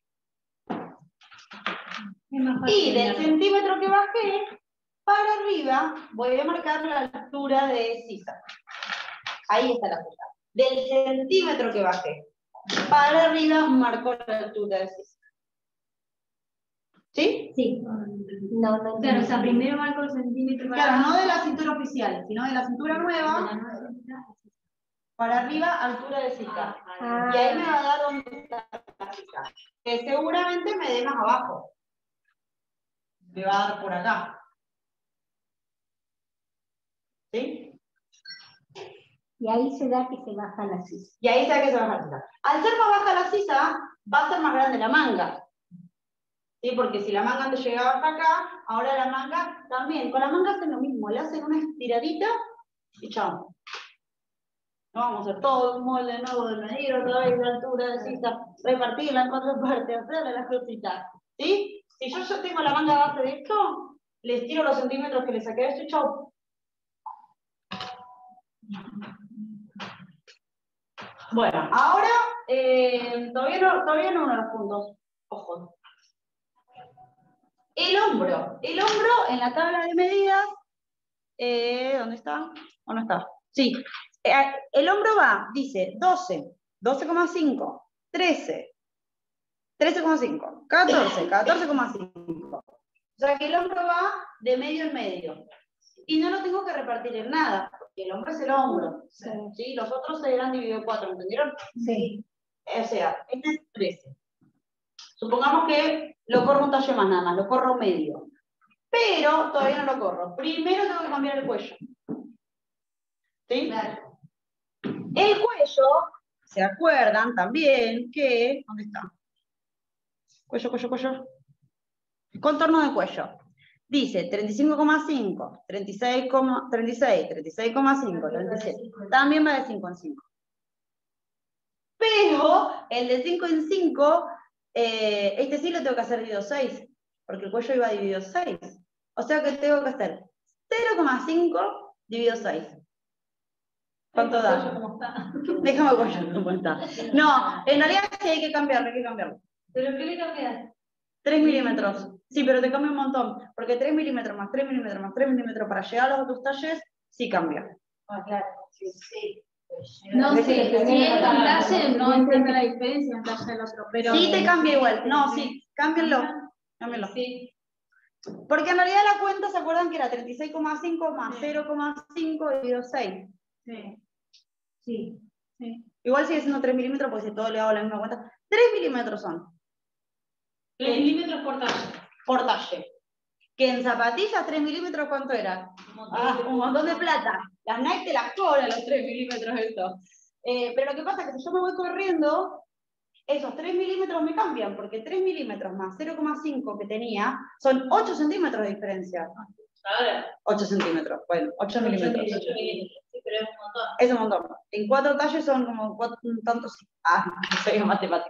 Y del centímetro que bajé, para arriba voy a marcar la altura de sisa. Ahí está la cosa. Del centímetro que bajé, para arriba marco la altura de sisa. ¿Sí? Sí. No. Claro, o sea, primero marco el centímetro para Claro, no de la cintura oficial, sino de la cintura nueva, para arriba, altura de sisa. Y ahí me va a dar dónde está la sisa. Que seguramente me dé más abajo. Me va a dar por acá. Y ahí se da que se baja la sisa. Y ahí se da que se baja la sisa. Al ser más baja la sisa, va a ser más grande la manga. ¿Sí? Porque si la manga te llegaba hasta acá, ahora la manga también. Con la manga hacen lo mismo, le hacen una estiradita y chao. No vamos a hacer todo un molde nuevo de medir otra vez la altura de sisa, repartirla en 4 partes, hacerle las cositas. ¿Sí? Si yo ya tengo la manga base de esto, le estiro los centímetros que le saqué de esto y chao. Bueno, ahora todavía no uno de los puntos. Ojo. El hombro en la tabla de medidas, ¿dónde está? ¿O no está? Sí. El hombro va, dice 12, 12,5, 13, 13,5, 14, 14,5. O sea que el hombro va de medio en medio. Y no lo tengo que repartir en nada, porque el hombro es el hombro. ¿Sí? Los otros se dirán dividido en 4, ¿entendieron? Sí. O sea, este es 13. Supongamos que lo corro un talle más nada más, lo corro medio. Pero todavía no lo corro. Primero tengo que cambiar el cuello. ¿Sí? Claro. El cuello, ¿se acuerdan también que... ¿Dónde está? Cuello. Contorno de cuello. Dice 35,5, 36, 36, 36,5, 36. También va de 5 en 5. Pero el de 5 en 5, este sí lo tengo que hacer dividido 6, porque el cuello iba dividido 6. O sea que tengo que hacer 0,5 dividido 6. ¿Cuánto da? ¿Cómo está? Déjame el cuello cómo está. No, en realidad sí hay que cambiarlo, ¿Pero qué le cambias? 3 milímetros. Sí, pero te cambia un montón. Porque 3 milímetros más 3 milímetros más 3 milímetros para llegar a los otros talles, sí cambia. Ah, claro. Sí. No, Sí, sí, sí, sí, sí, en sí. talle no entiendo la diferencia en talle del otro, pero... Sí te cambia igual. No, sí, cámbienlo. Cámbienlo. Sí. Porque en realidad la cuenta, ¿se acuerdan que era 36,5 más 0,5 dividido 6? Sí. Sí. Sí. Igual sigue siendo 3 milímetros porque si todo le hago la misma cuenta. 3 milímetros son. 3 milímetros por talle. Por talle. Que en zapatillas 3 milímetros, ¿cuánto era? Un montón de plata. Las Nike te las cobran los 3 milímetros esto. Pero lo que pasa es que si yo me voy corriendo, esos 3 milímetros me cambian, porque 3 milímetros más 0,5 que tenía son 8 centímetros de diferencia. Ahora. 8 centímetros, bueno, 8 milímetros. 8 milímetros. Sí, pero es un montón. Es un montón. En 4 talles son como 4 tantos. No soy matemática.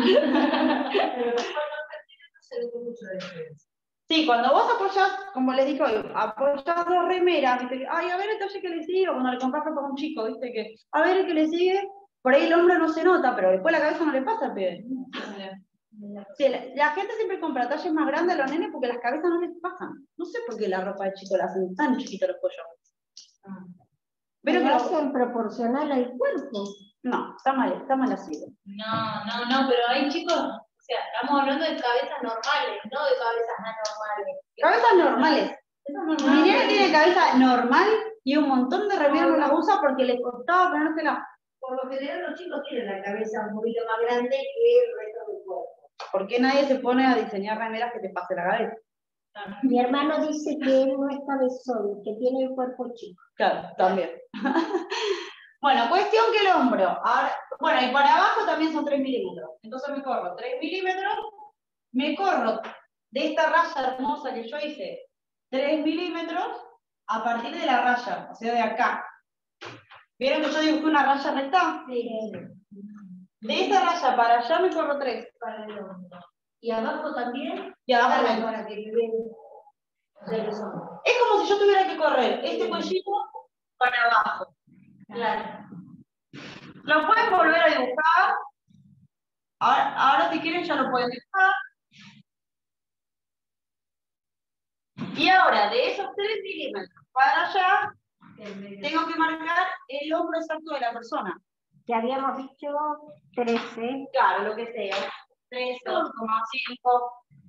Sí, cuando vos apoyás, como les dije hoy, apoyás 2 remeras, ¿viste? Ay, a ver el talle que le sigue, cuando le compras ropa a un chico, ¿viste? Que, a ver el que le sigue, por ahí el hombro no se nota, pero después la cabeza no le pasa al pibe. Sí, la gente siempre compra talles más grandes a los nenes porque las cabezas no les pasan. No sé por qué la ropa de chico la hacen tan chiquitos los cuellos. Pero lo hacen proporcional al cuerpo. No, está mal así. No, pero hay chicos, o sea, estamos hablando de cabezas normales, no de cabezas anormales. Cabezas normales. Mi nena tiene cabeza normal y un montón de remeras no la usa porque le costaba ponérsela. Por lo general los chicos tienen la cabeza un poquito más grande que el resto del cuerpo. ¿Por qué nadie se pone a diseñar remeras que te pase la cabeza? Mi hermano dice que él no es cabezón, que tiene el cuerpo chico. Claro, también. Bueno, cuestión que el hombro. Ahora, bueno, y para abajo también son 3 milímetros. Entonces me corro 3 milímetros, me corro de esta raya hermosa que yo hice 3 milímetros a partir de la raya, o sea, de acá. ¿Vieron que yo dibujé una raya recta? Sí. De esta raya para allá me corro 3. Para el hombro. Y abajo también. Y abajo también. Para que vean. Es como si yo tuviera que correr este cuellito para abajo. Claro. Lo pueden volver a dibujar. Ahora si quieren ya lo pueden dibujar. Y ahora, de esos 3 milímetros para allá, tengo que marcar el hombro exacto de la persona. Que habíamos dicho 13. Claro, lo que sea. 13, 2,5.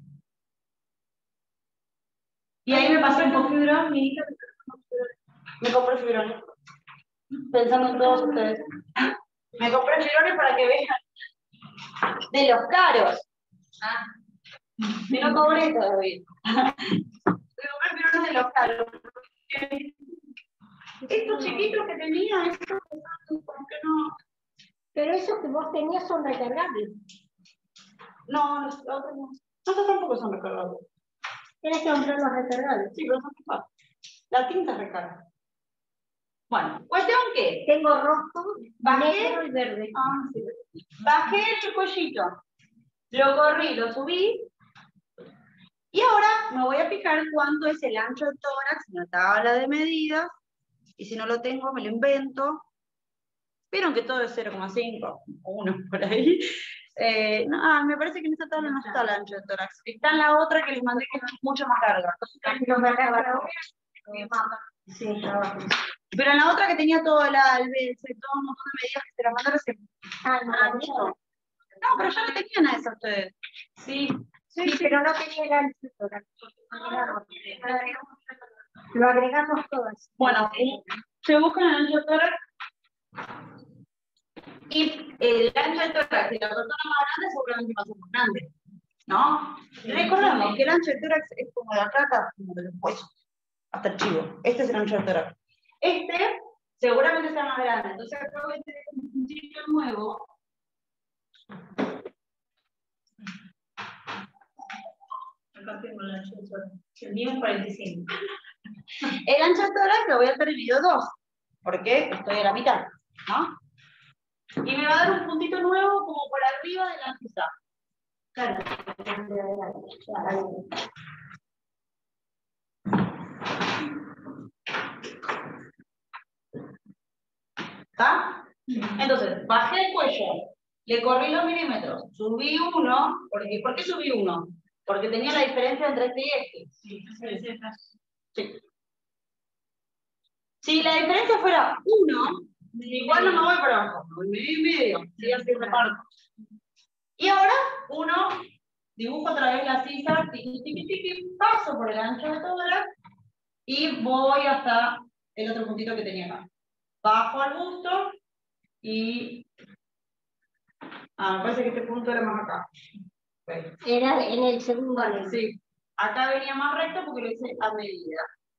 Y ahí me pasé un poco de fibrón, mi hija me compré fibrones. Pensando en todos ustedes. Me compré fibrones para que vean. De los caros. Me lo cobré todavía. Me compré fibrones de los caros. Estos chiquitos que tenía, estos pesaban que no. Pero esos que vos tenías son recargables. No, los otros no. Estos tampoco son recargables. Tienes que comprar los recargables. Sí, pero son igual. La tinta recarga. Bueno, cuestión que Tengo rojo, bajé, negro y verde. sí. Bajé el cuellito, lo corrí, lo subí, y ahora me voy a fijar cuánto es el ancho del tórax, una tabla de medidas, y si no lo tengo me lo invento. Vieron que todo es 0,5 o 1 por ahí. No, me parece que en esta tabla no está el ancho del tórax. Está en la otra que les mandé que es mucho más larga. Sí, trabajo. Pero en la otra que tenía todo el albedo y todo un montón de medidas que se las mandaron se... No. No, pero ya lo tenían a eso ustedes. Sí. Sí, pero no tenía el ancho del tórax. Lo agregamos todas. Bueno, se buscan el ancho del tórax. Y el ancho del tórax de la persona más grande seguramente va a ser más grande. ¿No? Recordemos que el ancho del tórax es como de acá hasta como de los huesos. Hasta el chivo. Este es el ancho del tórax. Este seguramente sea más grande. Entonces acá voy a tener un puntito nuevo. Acá tengo el ancho del tórax. El mío es 45. El ancho del tórax lo voy a hacer dividido 2, porque estoy a la mitad, ¿no? Y me va a dar un puntito nuevo como por arriba de la mitad. Claro. ¿Está? Entonces, bajé el cuello, le corrí los milímetros, subí 1, ¿por qué subí 1? Porque tenía la diferencia entre este y este. Sí. Si la diferencia fuera 1, igual no me voy para abajo, me voy medio, sí, así reparto. Y ahora, 1, dibujo otra vez la sisa, paso por el ancho de tórax y voy hasta el otro puntito que tenía acá. Bajo al busto y... me parece que este punto era más acá. Okay. Era en el segundo año. Sí, acá venía más recto porque lo hice a medida.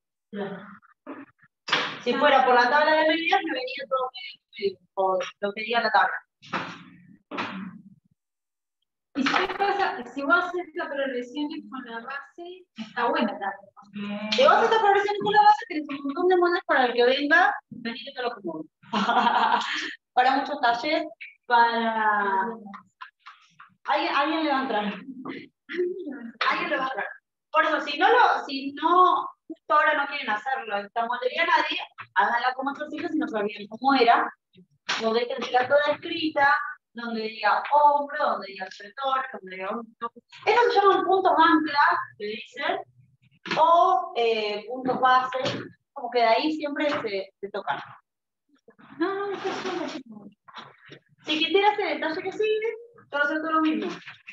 Si fuera por la tabla de medidas, me venía todo medio, o lo que diga la tabla. ¿Y qué pasa? Si vos haces la progresión con la base, está buena también. Si vos haces progresión con la base, tenés un montón de moldes para el que venga, venir que te lo común. Para muchos talleres, para... Alguien le va a entrar. Alguien le va a entrar. Por eso, si no, justo ahora no quieren hacerlo, esta moldería nadie, háganla como otros hijos y no sabían cómo era. Donde hay que dejar toda escrita, donde diga hombro, donde diga sujetor, donde diga hombro. Estos se llaman puntos ancla, que dicen, o puntos base, como que de ahí siempre se tocan. No, eso es todo. Si quisieras el detalle que sigue, yo hacer todo lo mismo.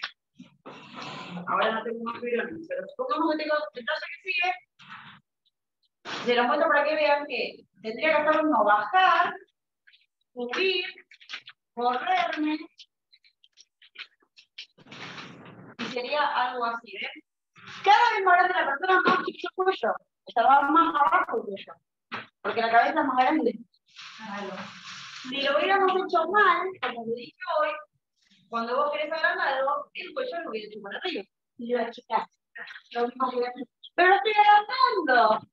Ahora no tengo más vibraciones, pero supongamos que tengo el detalle que sigue. Se los muestro para que vean que tendría que hacer uno bajar, subir, correrme, y sería algo así, ¿ven? Cada vez más grande la persona, más chiquito el cuello. Estaba más abajo el cuello, porque la cabeza es más grande. Claro. Si lo hubiéramos hecho mal, como lo dije hoy, cuando vos querés agrandarlo, el cuello lo hubiera hecho para arriba. Y lo achicás. Pero lo estoy agrandando.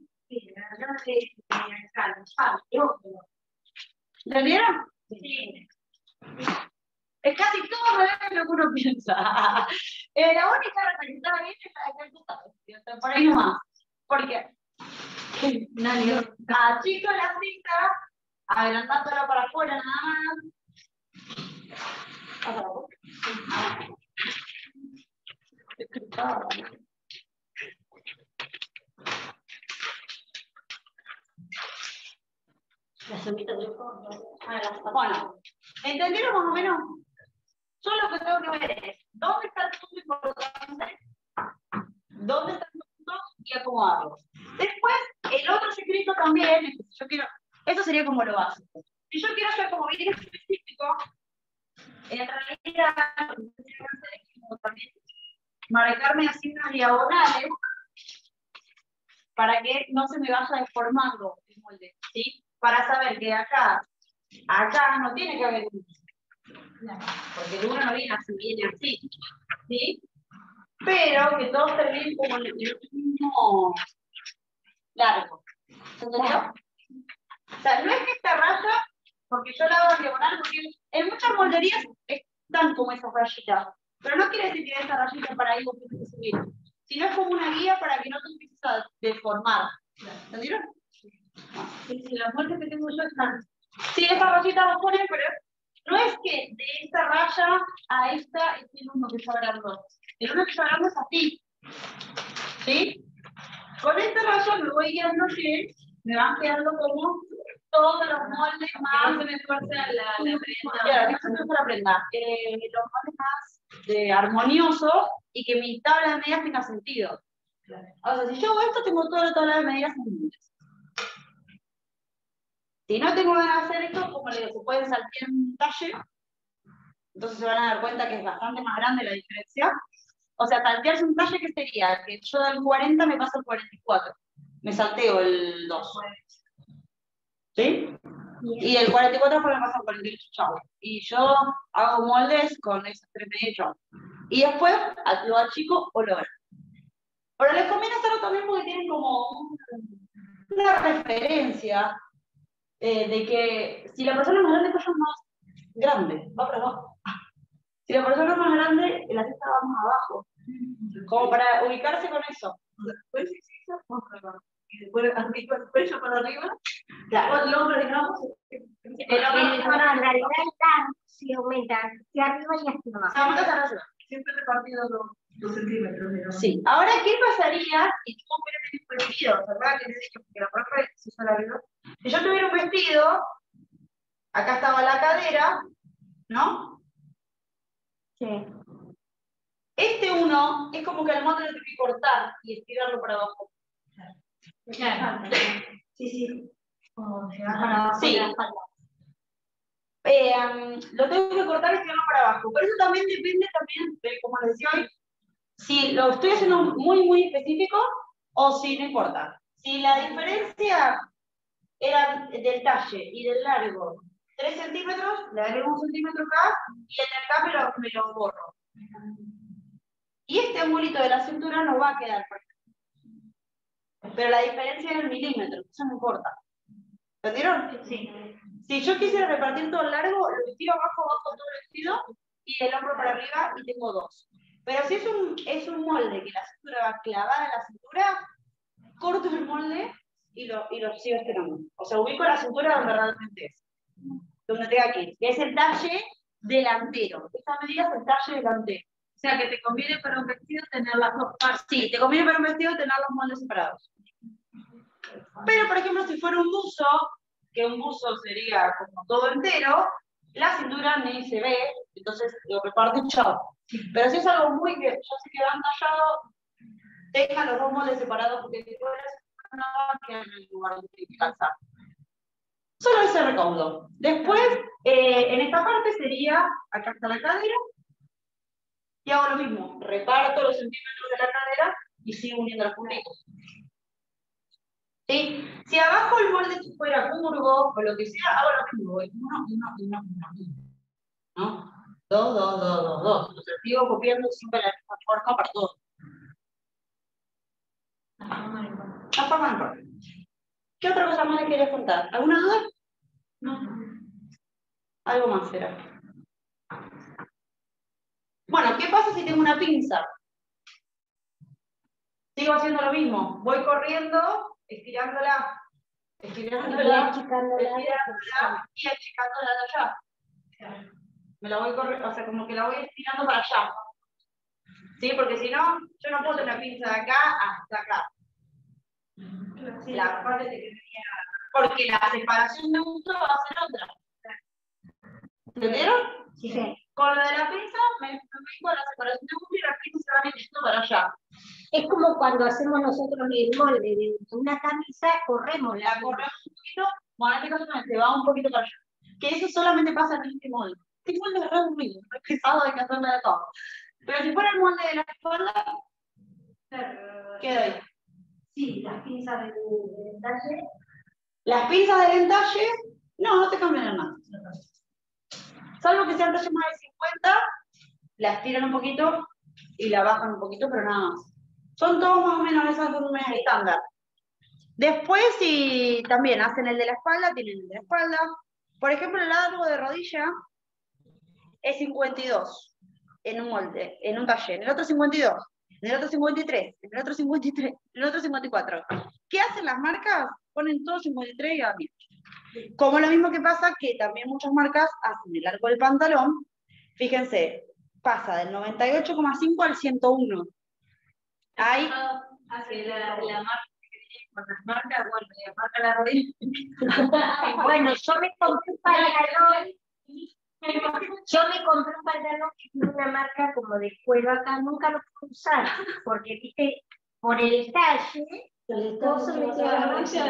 ¿Entendieron? Sí. Es casi todo al revés de lo que uno piensa. La única rata que estaba bien es la de costado. Por ahí nomás. Porque achico la cinta, agrandándola para afuera nada más. Bueno, ¿entendieron más o menos? Yo lo que tengo que ver es dónde está el punto importante, dónde están los puntos y acomodarlos. Después, el otro secreto también, yo quiero, eso sería como lo básico. Si yo quiero hacer como bien específico, en realidad, lo que tendría que hacer es como también marcarme así unas diagonales para que no se me vaya deformando el molde, ¿sí? Para saber que acá acá no tiene que haber un 1. Porque el 1 no viene así, viene así. ¿Sí? Pero que todos terminen como en el mismo largo. ¿Se entendió? O sea, no es que esta raya, porque yo la hago en diagonal, porque en muchas molderías están como esas rayitas. Pero no quiere decir que esa rayita para ahí vos tienes que subir. Sino es como una guía para que no te empieces a deformar. ¿Entendieron? Y si las muertes que tengo yo están. Sí, esa rayita vos pones, pero no es que de esta raya a esta es el 1 que está hablando. El 1 que está hablando es así. ¿Sí? Con esta raya me voy guiando que me van quedando como todos los moldes más. No se me fuerza la prenda. Claro, no se me fuerza la prenda. Los moldes más armoniosos y que mi tabla de medidas tenga sentido. O sea, si yo hago esto, tengo toda la tabla de medidas sentidas. Si no tengo ganas de hacer esto, como le digo, se pueden saltear un talle. Entonces se van a dar cuenta que es bastante más grande la diferencia. O sea, saltearse un talle, ¿qué sería? Que yo del 40 me paso al 44. Me salteo el 2. ¿Sí? Y el 44 me paso al 48, chau. Y yo hago moldes con esos 3 medios, chau. Y después lo achico o lo grande. Pero les conviene hacerlo también porque tienen como una referencia de que si la persona es más grande, pues yo más grande, va para abajo. Si la persona es más grande, la cesta va más abajo. Como para ubicarse con eso. Después y después arriba, el pecho para arriba. Claro. El hombro, digamos. El hombro Bueno, en realidad está, si aumenta hacia arriba y hacia abajo. se aumenta hacia arriba. Siempre repartido los centímetros. Digamos. Sí. Ahora, ¿qué pasaría si tú hubieras un vestido? ¿Verdad? Que les dije que la profe se hizo la vida. Si yo tuviera un vestido, acá estaba la cadera, ¿no? Sí. Este 1 es como que al molde lo tengo que cortar y estirarlo para abajo. Claro. Sí, sí. Como se va para abajo Sí. de la espalda. Lo tengo que cortar y estirarlo para abajo. Pero eso también depende también de, como les decía hoy, si lo estoy haciendo muy, muy específico o si no importa. Si la diferencia era del talle y del largo 3 centímetros, le agrego 1 centímetro acá y el de acá me lo borro. Y este angulito de la cintura no va a quedar perfecto. Pero la diferencia es el milímetro, eso no importa. ¿Entendieron? Sí. Si yo quisiera repartir todo el largo, lo estiro abajo todo el vestido y el hombro para arriba y tengo 2. Pero si es un molde que la cintura va clavada en la cintura, corto el molde y lo sigo estirando. O sea, ubico la cintura donde realmente es. Donde tenga que ir. Que es el talle delantero. Esta medida es el talle delantero. O sea, que te conviene para un vestido tener las dos partes. Sí, te conviene para un vestido tener los moldes separados. Pero, por ejemplo, si fuera un buzo, que un buzo sería como todo entero, la cintura ni se ve, entonces lo reparto y chao. Pero si es algo muy que ya sé que van tallado, tengan los dos moldes separados porque después no va a quedar en el lugar donde tiene que calzar. Solo ese recaudo. Después, en esta parte sería, acá está la cadera, y hago lo mismo, reparto los centímetros de la cadera y sigo uniendo los puntitos. ¿Sí? Si abajo el molde fuera curvo o lo que sea, hago lo mismo, voy 1, 1, 1, 1, 1. ¿No? 2, 2, 2, 2, 2. Entonces sigo copiando siempre la misma forma para todo. La forma no importa. ¿Qué otra cosa más le quería contar? ¿Alguna duda? No. Algo más será. Bueno, ¿qué pasa si tengo una pinza? Sigo haciendo lo mismo. Voy corriendo, estirándola, estirándola y achicándola de allá. Me la voy corriendo, o sea, como que la voy estirando para allá. ¿Sí? Porque si no, yo no puedo tener una pinza de acá hasta acá. La parte de que tenía. Porque la separación de uso va a ser otra. ¿Entendieron? Sí. Con lo de la pinza, me vengo a la separación de uso y la pinza se va metiendo para allá. Es como cuando hacemos nosotros el molde de una camisa, corremos La la corremos un poquito, bueno, en este caso también se va un poquito para allá. Que eso solamente pasa en este molde. Este molde es re aburrido, es pesado, hay que hacerle de todo. Pero si fuera el molde de la espalda, queda ahí. Sí, las pinzas del talle. Las pinzas del entalle No, no te cambian nada. Salvo que sean talles más de 50, la estiran un poquito y la bajan un poquito, pero nada más. Son todos más o menos esas volúmenes estándar. Después, si también hacen el de la espalda, tienen el de la espalda. Por ejemplo, el largo de rodilla es 52 en un molde, en un talle. En el otro 52, en el otro 53, en el otro 53, en el otro 54. ¿Qué hacen las marcas? Ponen todo 53 y va bien. Como lo mismo que pasa que también muchas marcas hacen el largo del pantalón. Fíjense, pasa del 98,5 al 101. Hay hace la marca con las marcas, bueno, le marca la rodilla. Bueno, yo me compré un pantalón. Yo me compré un pantalón que tiene una marca como de cuero acá, nunca lo puedo usar, porque viste, por el talle, el coso me queda mucho.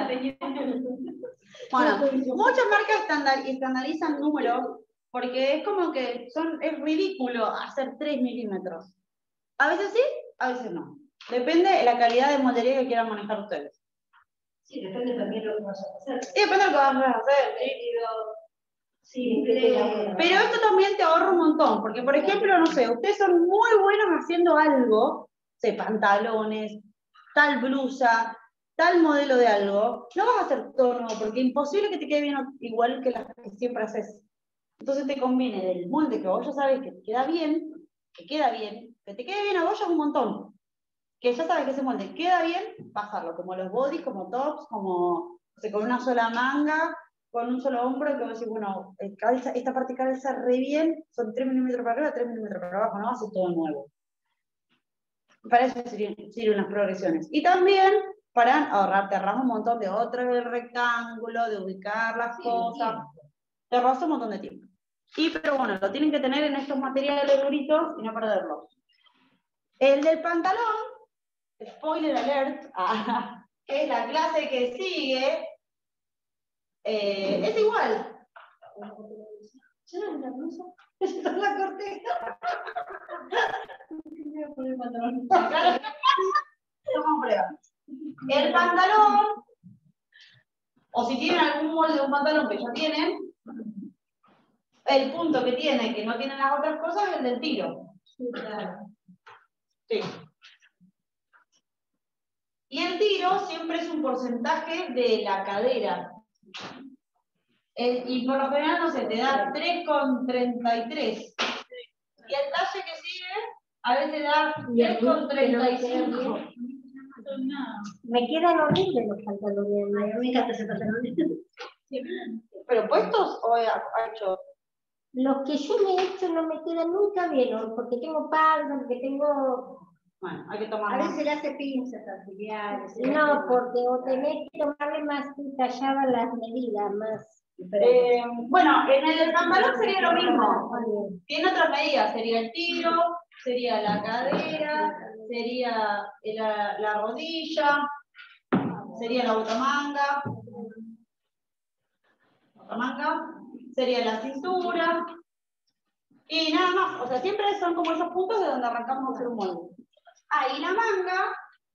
Bueno, muchas marcas estandarizan números porque es como que es ridículo hacer 3 milímetros. A veces sí, a veces no. Depende de la calidad de moldería que quieran manejar ustedes. Sí, depende también de lo que vas a hacer. Sí, depende de lo que vas a hacer. Sí, Pero esto también te ahorra un montón, porque por ejemplo, no sé, ustedes son muy buenos haciendo algo, sé, pantalones, tal blusa, tal modelo de algo, no vas a hacer todo nuevo, porque es imposible que te quede bien igual que las que siempre haces. Entonces te conviene del molde que vos ya sabes que te queda bien, que te quede bien a vos ya es un montón. Que ya sabes que ese molde queda bien, pasarlo, como los bodys, como tops, como, o sea, con una sola manga, con un solo hombro, que vos decís, bueno, esta parte calza re bien, son 3 milímetros para arriba, 3 milímetros para abajo, no hace todo nuevo. Para eso sirven las progresiones. Y también para ahorrarte, ahorras un montón de otro rectángulo, de ubicar las cosas, te ahorras un montón de tiempo. Pero bueno, lo tienen que tener en estos materiales duritos y no perderlos. El del pantalón, spoiler alert, que es la clase que sigue, es igual. ¿Ya no es la blusa? ¿Ya la corté? Vamos a prueba. El pantalón, o si tienen algún molde de un pantalón que ya tienen, el punto que tiene, que no tienen las otras cosas, es el del tiro. Sí. Y el tiro siempre es un porcentaje de la cadera. Y por lo general, no sé, te da 3,33. Y el talle que sigue, a veces da 3,35. Me quedan horribles los pantalones. Me encanta ese pantalón. ¿Pero puestos o hecho? Los que yo me he hecho no me quedan nunca bien, ¿no? Porque tengo palma, porque tengo... Bueno, hay que tomar A más. veces le hace pinzas auxiliares. No, porque o tenés que tomarle más talladas las medidas, más... Bueno, en el pantalón sería lo mismo. Tiene otras medidas, sería el tiro, sería la cadera, sería la rodilla, sería la otra manga, sería la cintura, y nada más. O sea, siempre son como esos puntos de donde arrancamos a hacer un molde. Y la manga.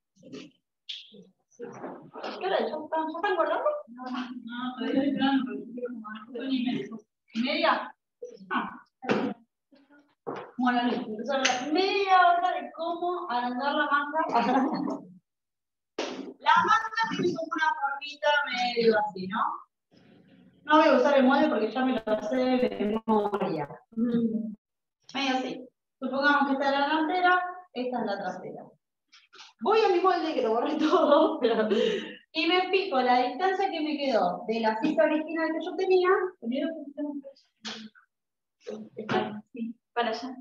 ¿Qué hora es? ¿Ya están guardando? No, todavía estoy esperando, pero ¿media? Bueno, listo. Entonces, media hora de cómo agrandar la manga. La manga tiene como una formita medio así, ¿no? No voy a usar el molde porque ya me lo sé de memoria. Medio así. Supongamos que esta es la delantera, esta es la trasera. Voy a mi molde, que lo borré todo, y me fijo la distancia que me quedó de la cita original que yo tenía. Sí, para allá.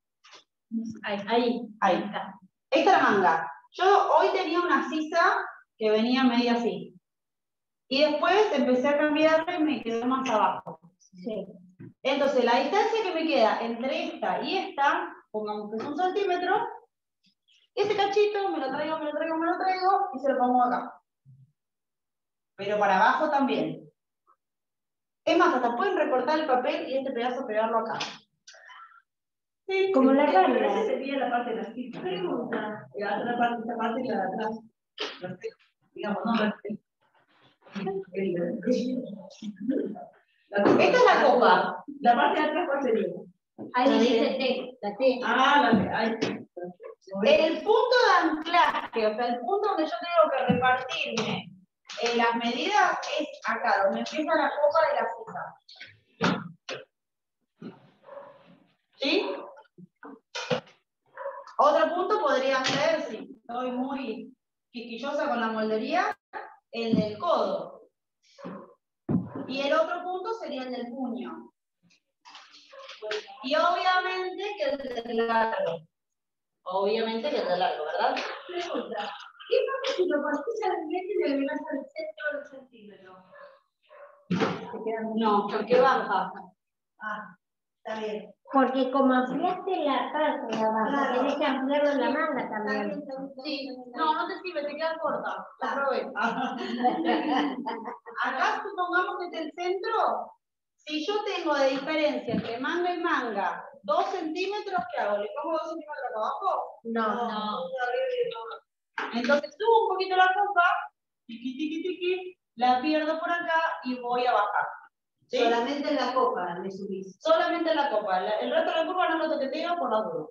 Ahí está. Esta es la manga. Yo hoy tenía una sisa que venía media así. Y después empecé a cambiarla y me quedó más abajo. Sí. Entonces, la distancia que me queda entre esta y esta, pongamos que es 1 centímetro, ese cachito me lo traigo y se lo pongo acá. Pero para abajo también. Es más, hasta pueden recortar el papel y este pedazo pegarlo acá. Sí, Como la pero gana. esa sería la parte de la cita. Y la otra parte, esta parte y la de atrás. Digamos, no. Esta es la copa. La parte de atrás, ¿cuál sería? Ahí dice T, la T. Ah, ahí. El punto de anclaje, o sea, el punto donde yo tengo que repartirme las medidas es acá, donde empieza la copa de la sisa. ¿Sí? Otro punto podría ser, si estoy muy quisquillosa con la moldería, el del codo. Y el otro punto sería el del puño. Y obviamente que el del largo. Obviamente que el del largo, ¿verdad? Pregunta, ¿qué pasa si lo partís al medio y le agregás al centro del centímetro? No, porque baja. Ah, está bien. Porque como ampliaste la parte de abajo, Claro. tenés que ampliarlo en la manga también. Sí, no te sirve, te queda corta. La probé. Acá supongamos que es el centro. Si yo tengo de diferencia entre manga y manga 2 centímetros, ¿qué hago? ¿Le pongo 2 centímetros acá abajo? No. Entonces subo un poquito la copa, tiqui, tiqui, tiqui, la pierdo por acá y voy a bajar. ¿Sí? Solamente en la copa le subís. Solamente en la copa. El resto de la copa no lo toqueteo por la duda.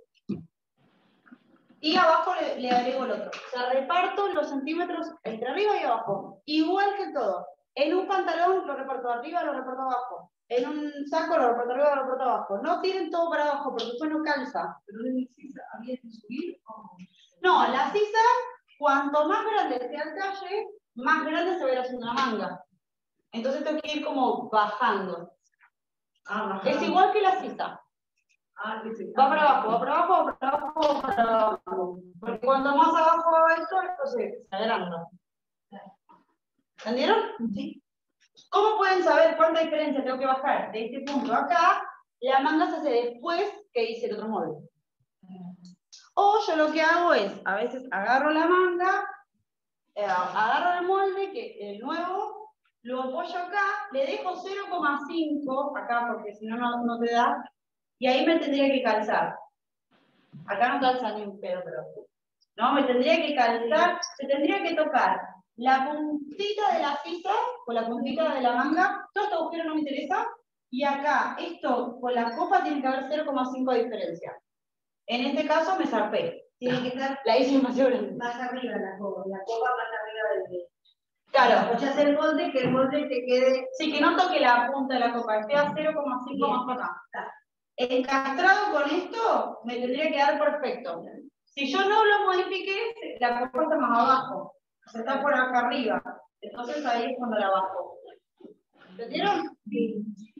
Y abajo le agrego el otro. O sea, reparto los centímetros entre arriba y abajo. Igual que todo. En un pantalón lo reparto arriba, lo reparto abajo. En un saco lo reparto arriba, lo reparto abajo. No tiren todo para abajo porque después no calza. Pero no necesita, ¿había que subir? No, la sisa, cuanto más grande sea el talle, más grande se va a ir haciendo la manga. Entonces tengo que ir como bajando. Es igual que la sisa. Va para abajo, va para abajo, va para abajo, va para abajo. Porque cuanto más abajo va esto se agranda. ¿Entendieron? Sí. ¿Cómo pueden saber cuánta diferencia tengo que bajar? De este punto a acá, la manga se hace después que hice el otro molde. O yo lo que hago es, a veces agarro la manga, agarro el molde, que el nuevo, lo apoyo acá, le dejo 0,5 acá porque si no, no te da, y ahí me tendría que calzar. Acá no calza ni un pedo, pero no, me tendría que calzar, se tendría que tocar la puntita de la sisa con la puntita de la manga, todo este agujero no me interesa, y acá, esto con la copa tiene que haber 0,5 de diferencia. En este caso me zarpé. Tiene que estar La hice demasiado grande. más arriba la copa más arriba del. Claro. Apoyás el molde, que el molde te quede. Sí, que no toque la punta de la copa, esté a 0,5 más para acá. Encastrado con esto, me tendría que dar perfecto. Si yo no lo modifique, la copa está más abajo. O sea, está por acá arriba. Entonces ahí es cuando la bajo. ¿Entendieron? Sí.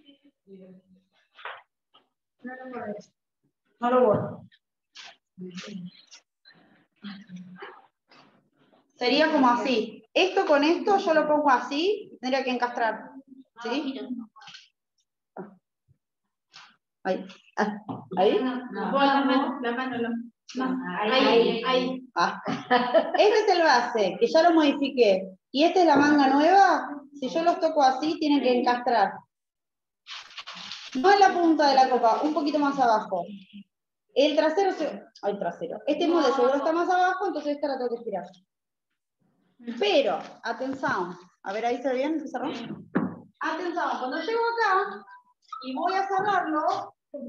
No lo borro. Sería como así. Esto con esto yo lo pongo así, tendría que encastrar. ¿Sí? Ahí. ¿Ahí? Ahí. Ah. Este es el base, que ya lo modifiqué. Y esta es la manga nueva. Si yo los toco así, tienen que encastrar. No en la punta de la copa, un poquito más abajo. El trasero el trasero. Este molde seguro está más abajo, entonces esta la tengo que estirar. Pero, atención. A ver, ahí se ve bien, ¿se cerró? Atención, cuando llego acá y voy a cerrarlo,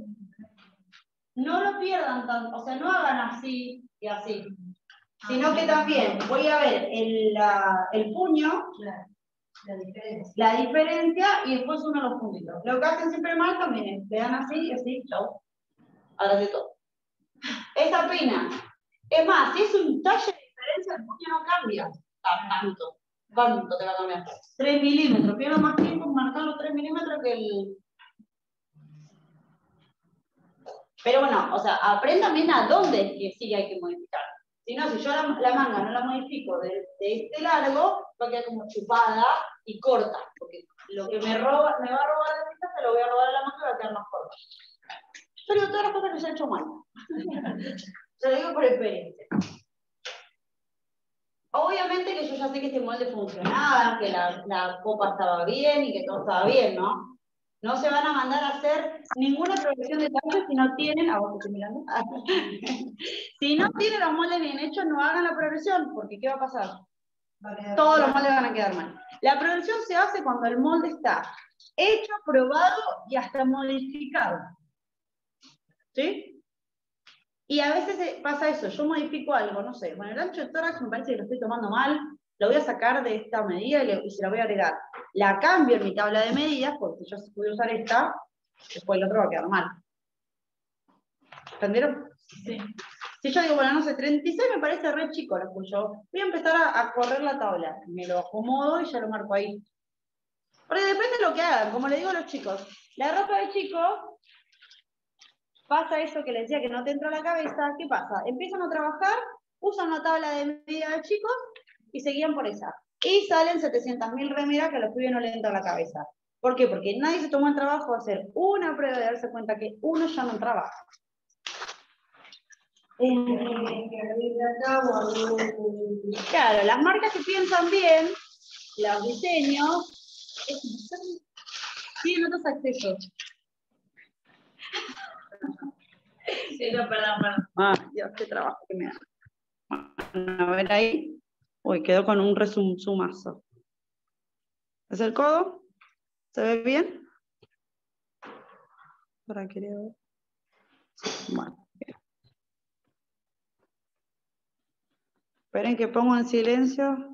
no lo pierdan tanto, o sea, no hagan así y así. Sino que también voy a ver el puño, la diferencia y después uno los puntitos. Lo que hacen siempre mal también es, le dan así y así, chau. Ahora de todo. Esa pena. Es más, si es un talle de diferencia, el puño no cambia tanto. ¿Cuánto te va a cambiar? 3 milímetros. Pierdo más tiempo en marcar los 3 milímetros que el. Pero bueno, o sea, aprendan bien a dónde es que sí hay que modificar. Si no, si yo la manga no la modifico de este largo, va a quedar como chupada y corta. Porque lo que me va a robar la cinta, se lo voy a robar a la manga y va a quedar más corta. Yo digo todas las cosas que se han hecho mal. Se lo digo por experiencia. Obviamente que yo ya sé que este molde funcionaba, que la copa estaba bien y que todo estaba bien, ¿no? No se van a mandar a hacer ninguna progresión de tallos si no tienen, a vos que estoy mirando, si no tienen los moldes bien hechos, no hagan la progresión, porque ¿qué va a pasar? todos los moldes van a quedar mal. La prevención se hace cuando el molde está hecho, probado y hasta modificado. ¿Sí? Y a veces pasa eso, yo modifico algo, no sé, bueno, el ancho de tórax me parece que lo estoy tomando mal, lo voy a sacar de esta medida y se la voy a agregar. La cambio en mi tabla de medidas, porque yo si puedo usar esta, después el otro va a quedar mal. ¿Entendieron? Sí. Si yo digo, bueno, no sé, 36 me parece re chico lo cuyo, voy a empezar a correr la tabla, me lo acomodo y ya lo marco ahí. Porque depende de lo que hagan, como le digo a los chicos, la ropa de chico, pasa eso que les decía que no te entra a la cabeza, ¿qué pasa? Empiezan a trabajar, usan una tabla de medida de chicos y se guían por esa. Y salen 700.000 remeras que a los pibes no les entra a la cabeza. ¿Por qué? Porque nadie se tomó el trabajo de hacer una prueba de darse cuenta que uno ya no trabaja. Claro, las marcas que piensan bien, los diseños, tienen otros accesos. Sí, no, perdón. Ah, Dios, qué trabajo que me da. A ver ahí. Uy, quedó con un resumazo. ¿Es el codo? ¿Se ve bien? Para que leo. Bueno. Esperen que pongo en silencio.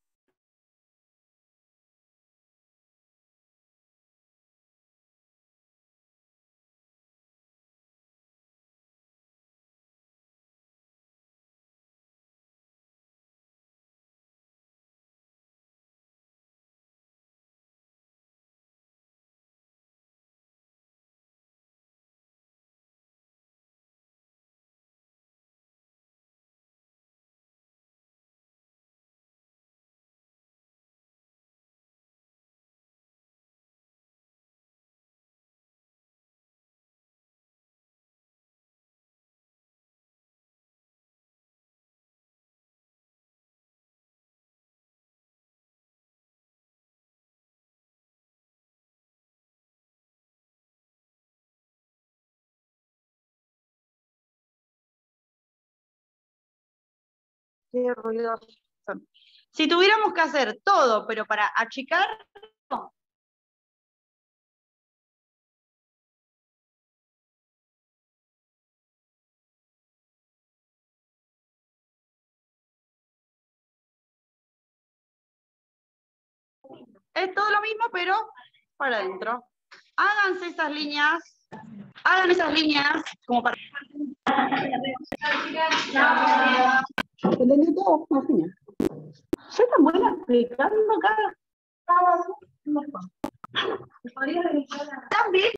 Qué ruidoso. Si tuviéramos que hacer todo, pero para achicar, no. Es todo lo mismo, pero para adentro. Háganse esas líneas. Hagan esas líneas como para... ¿Entendí todo? Imagina. Soy tan buena explicando cada... También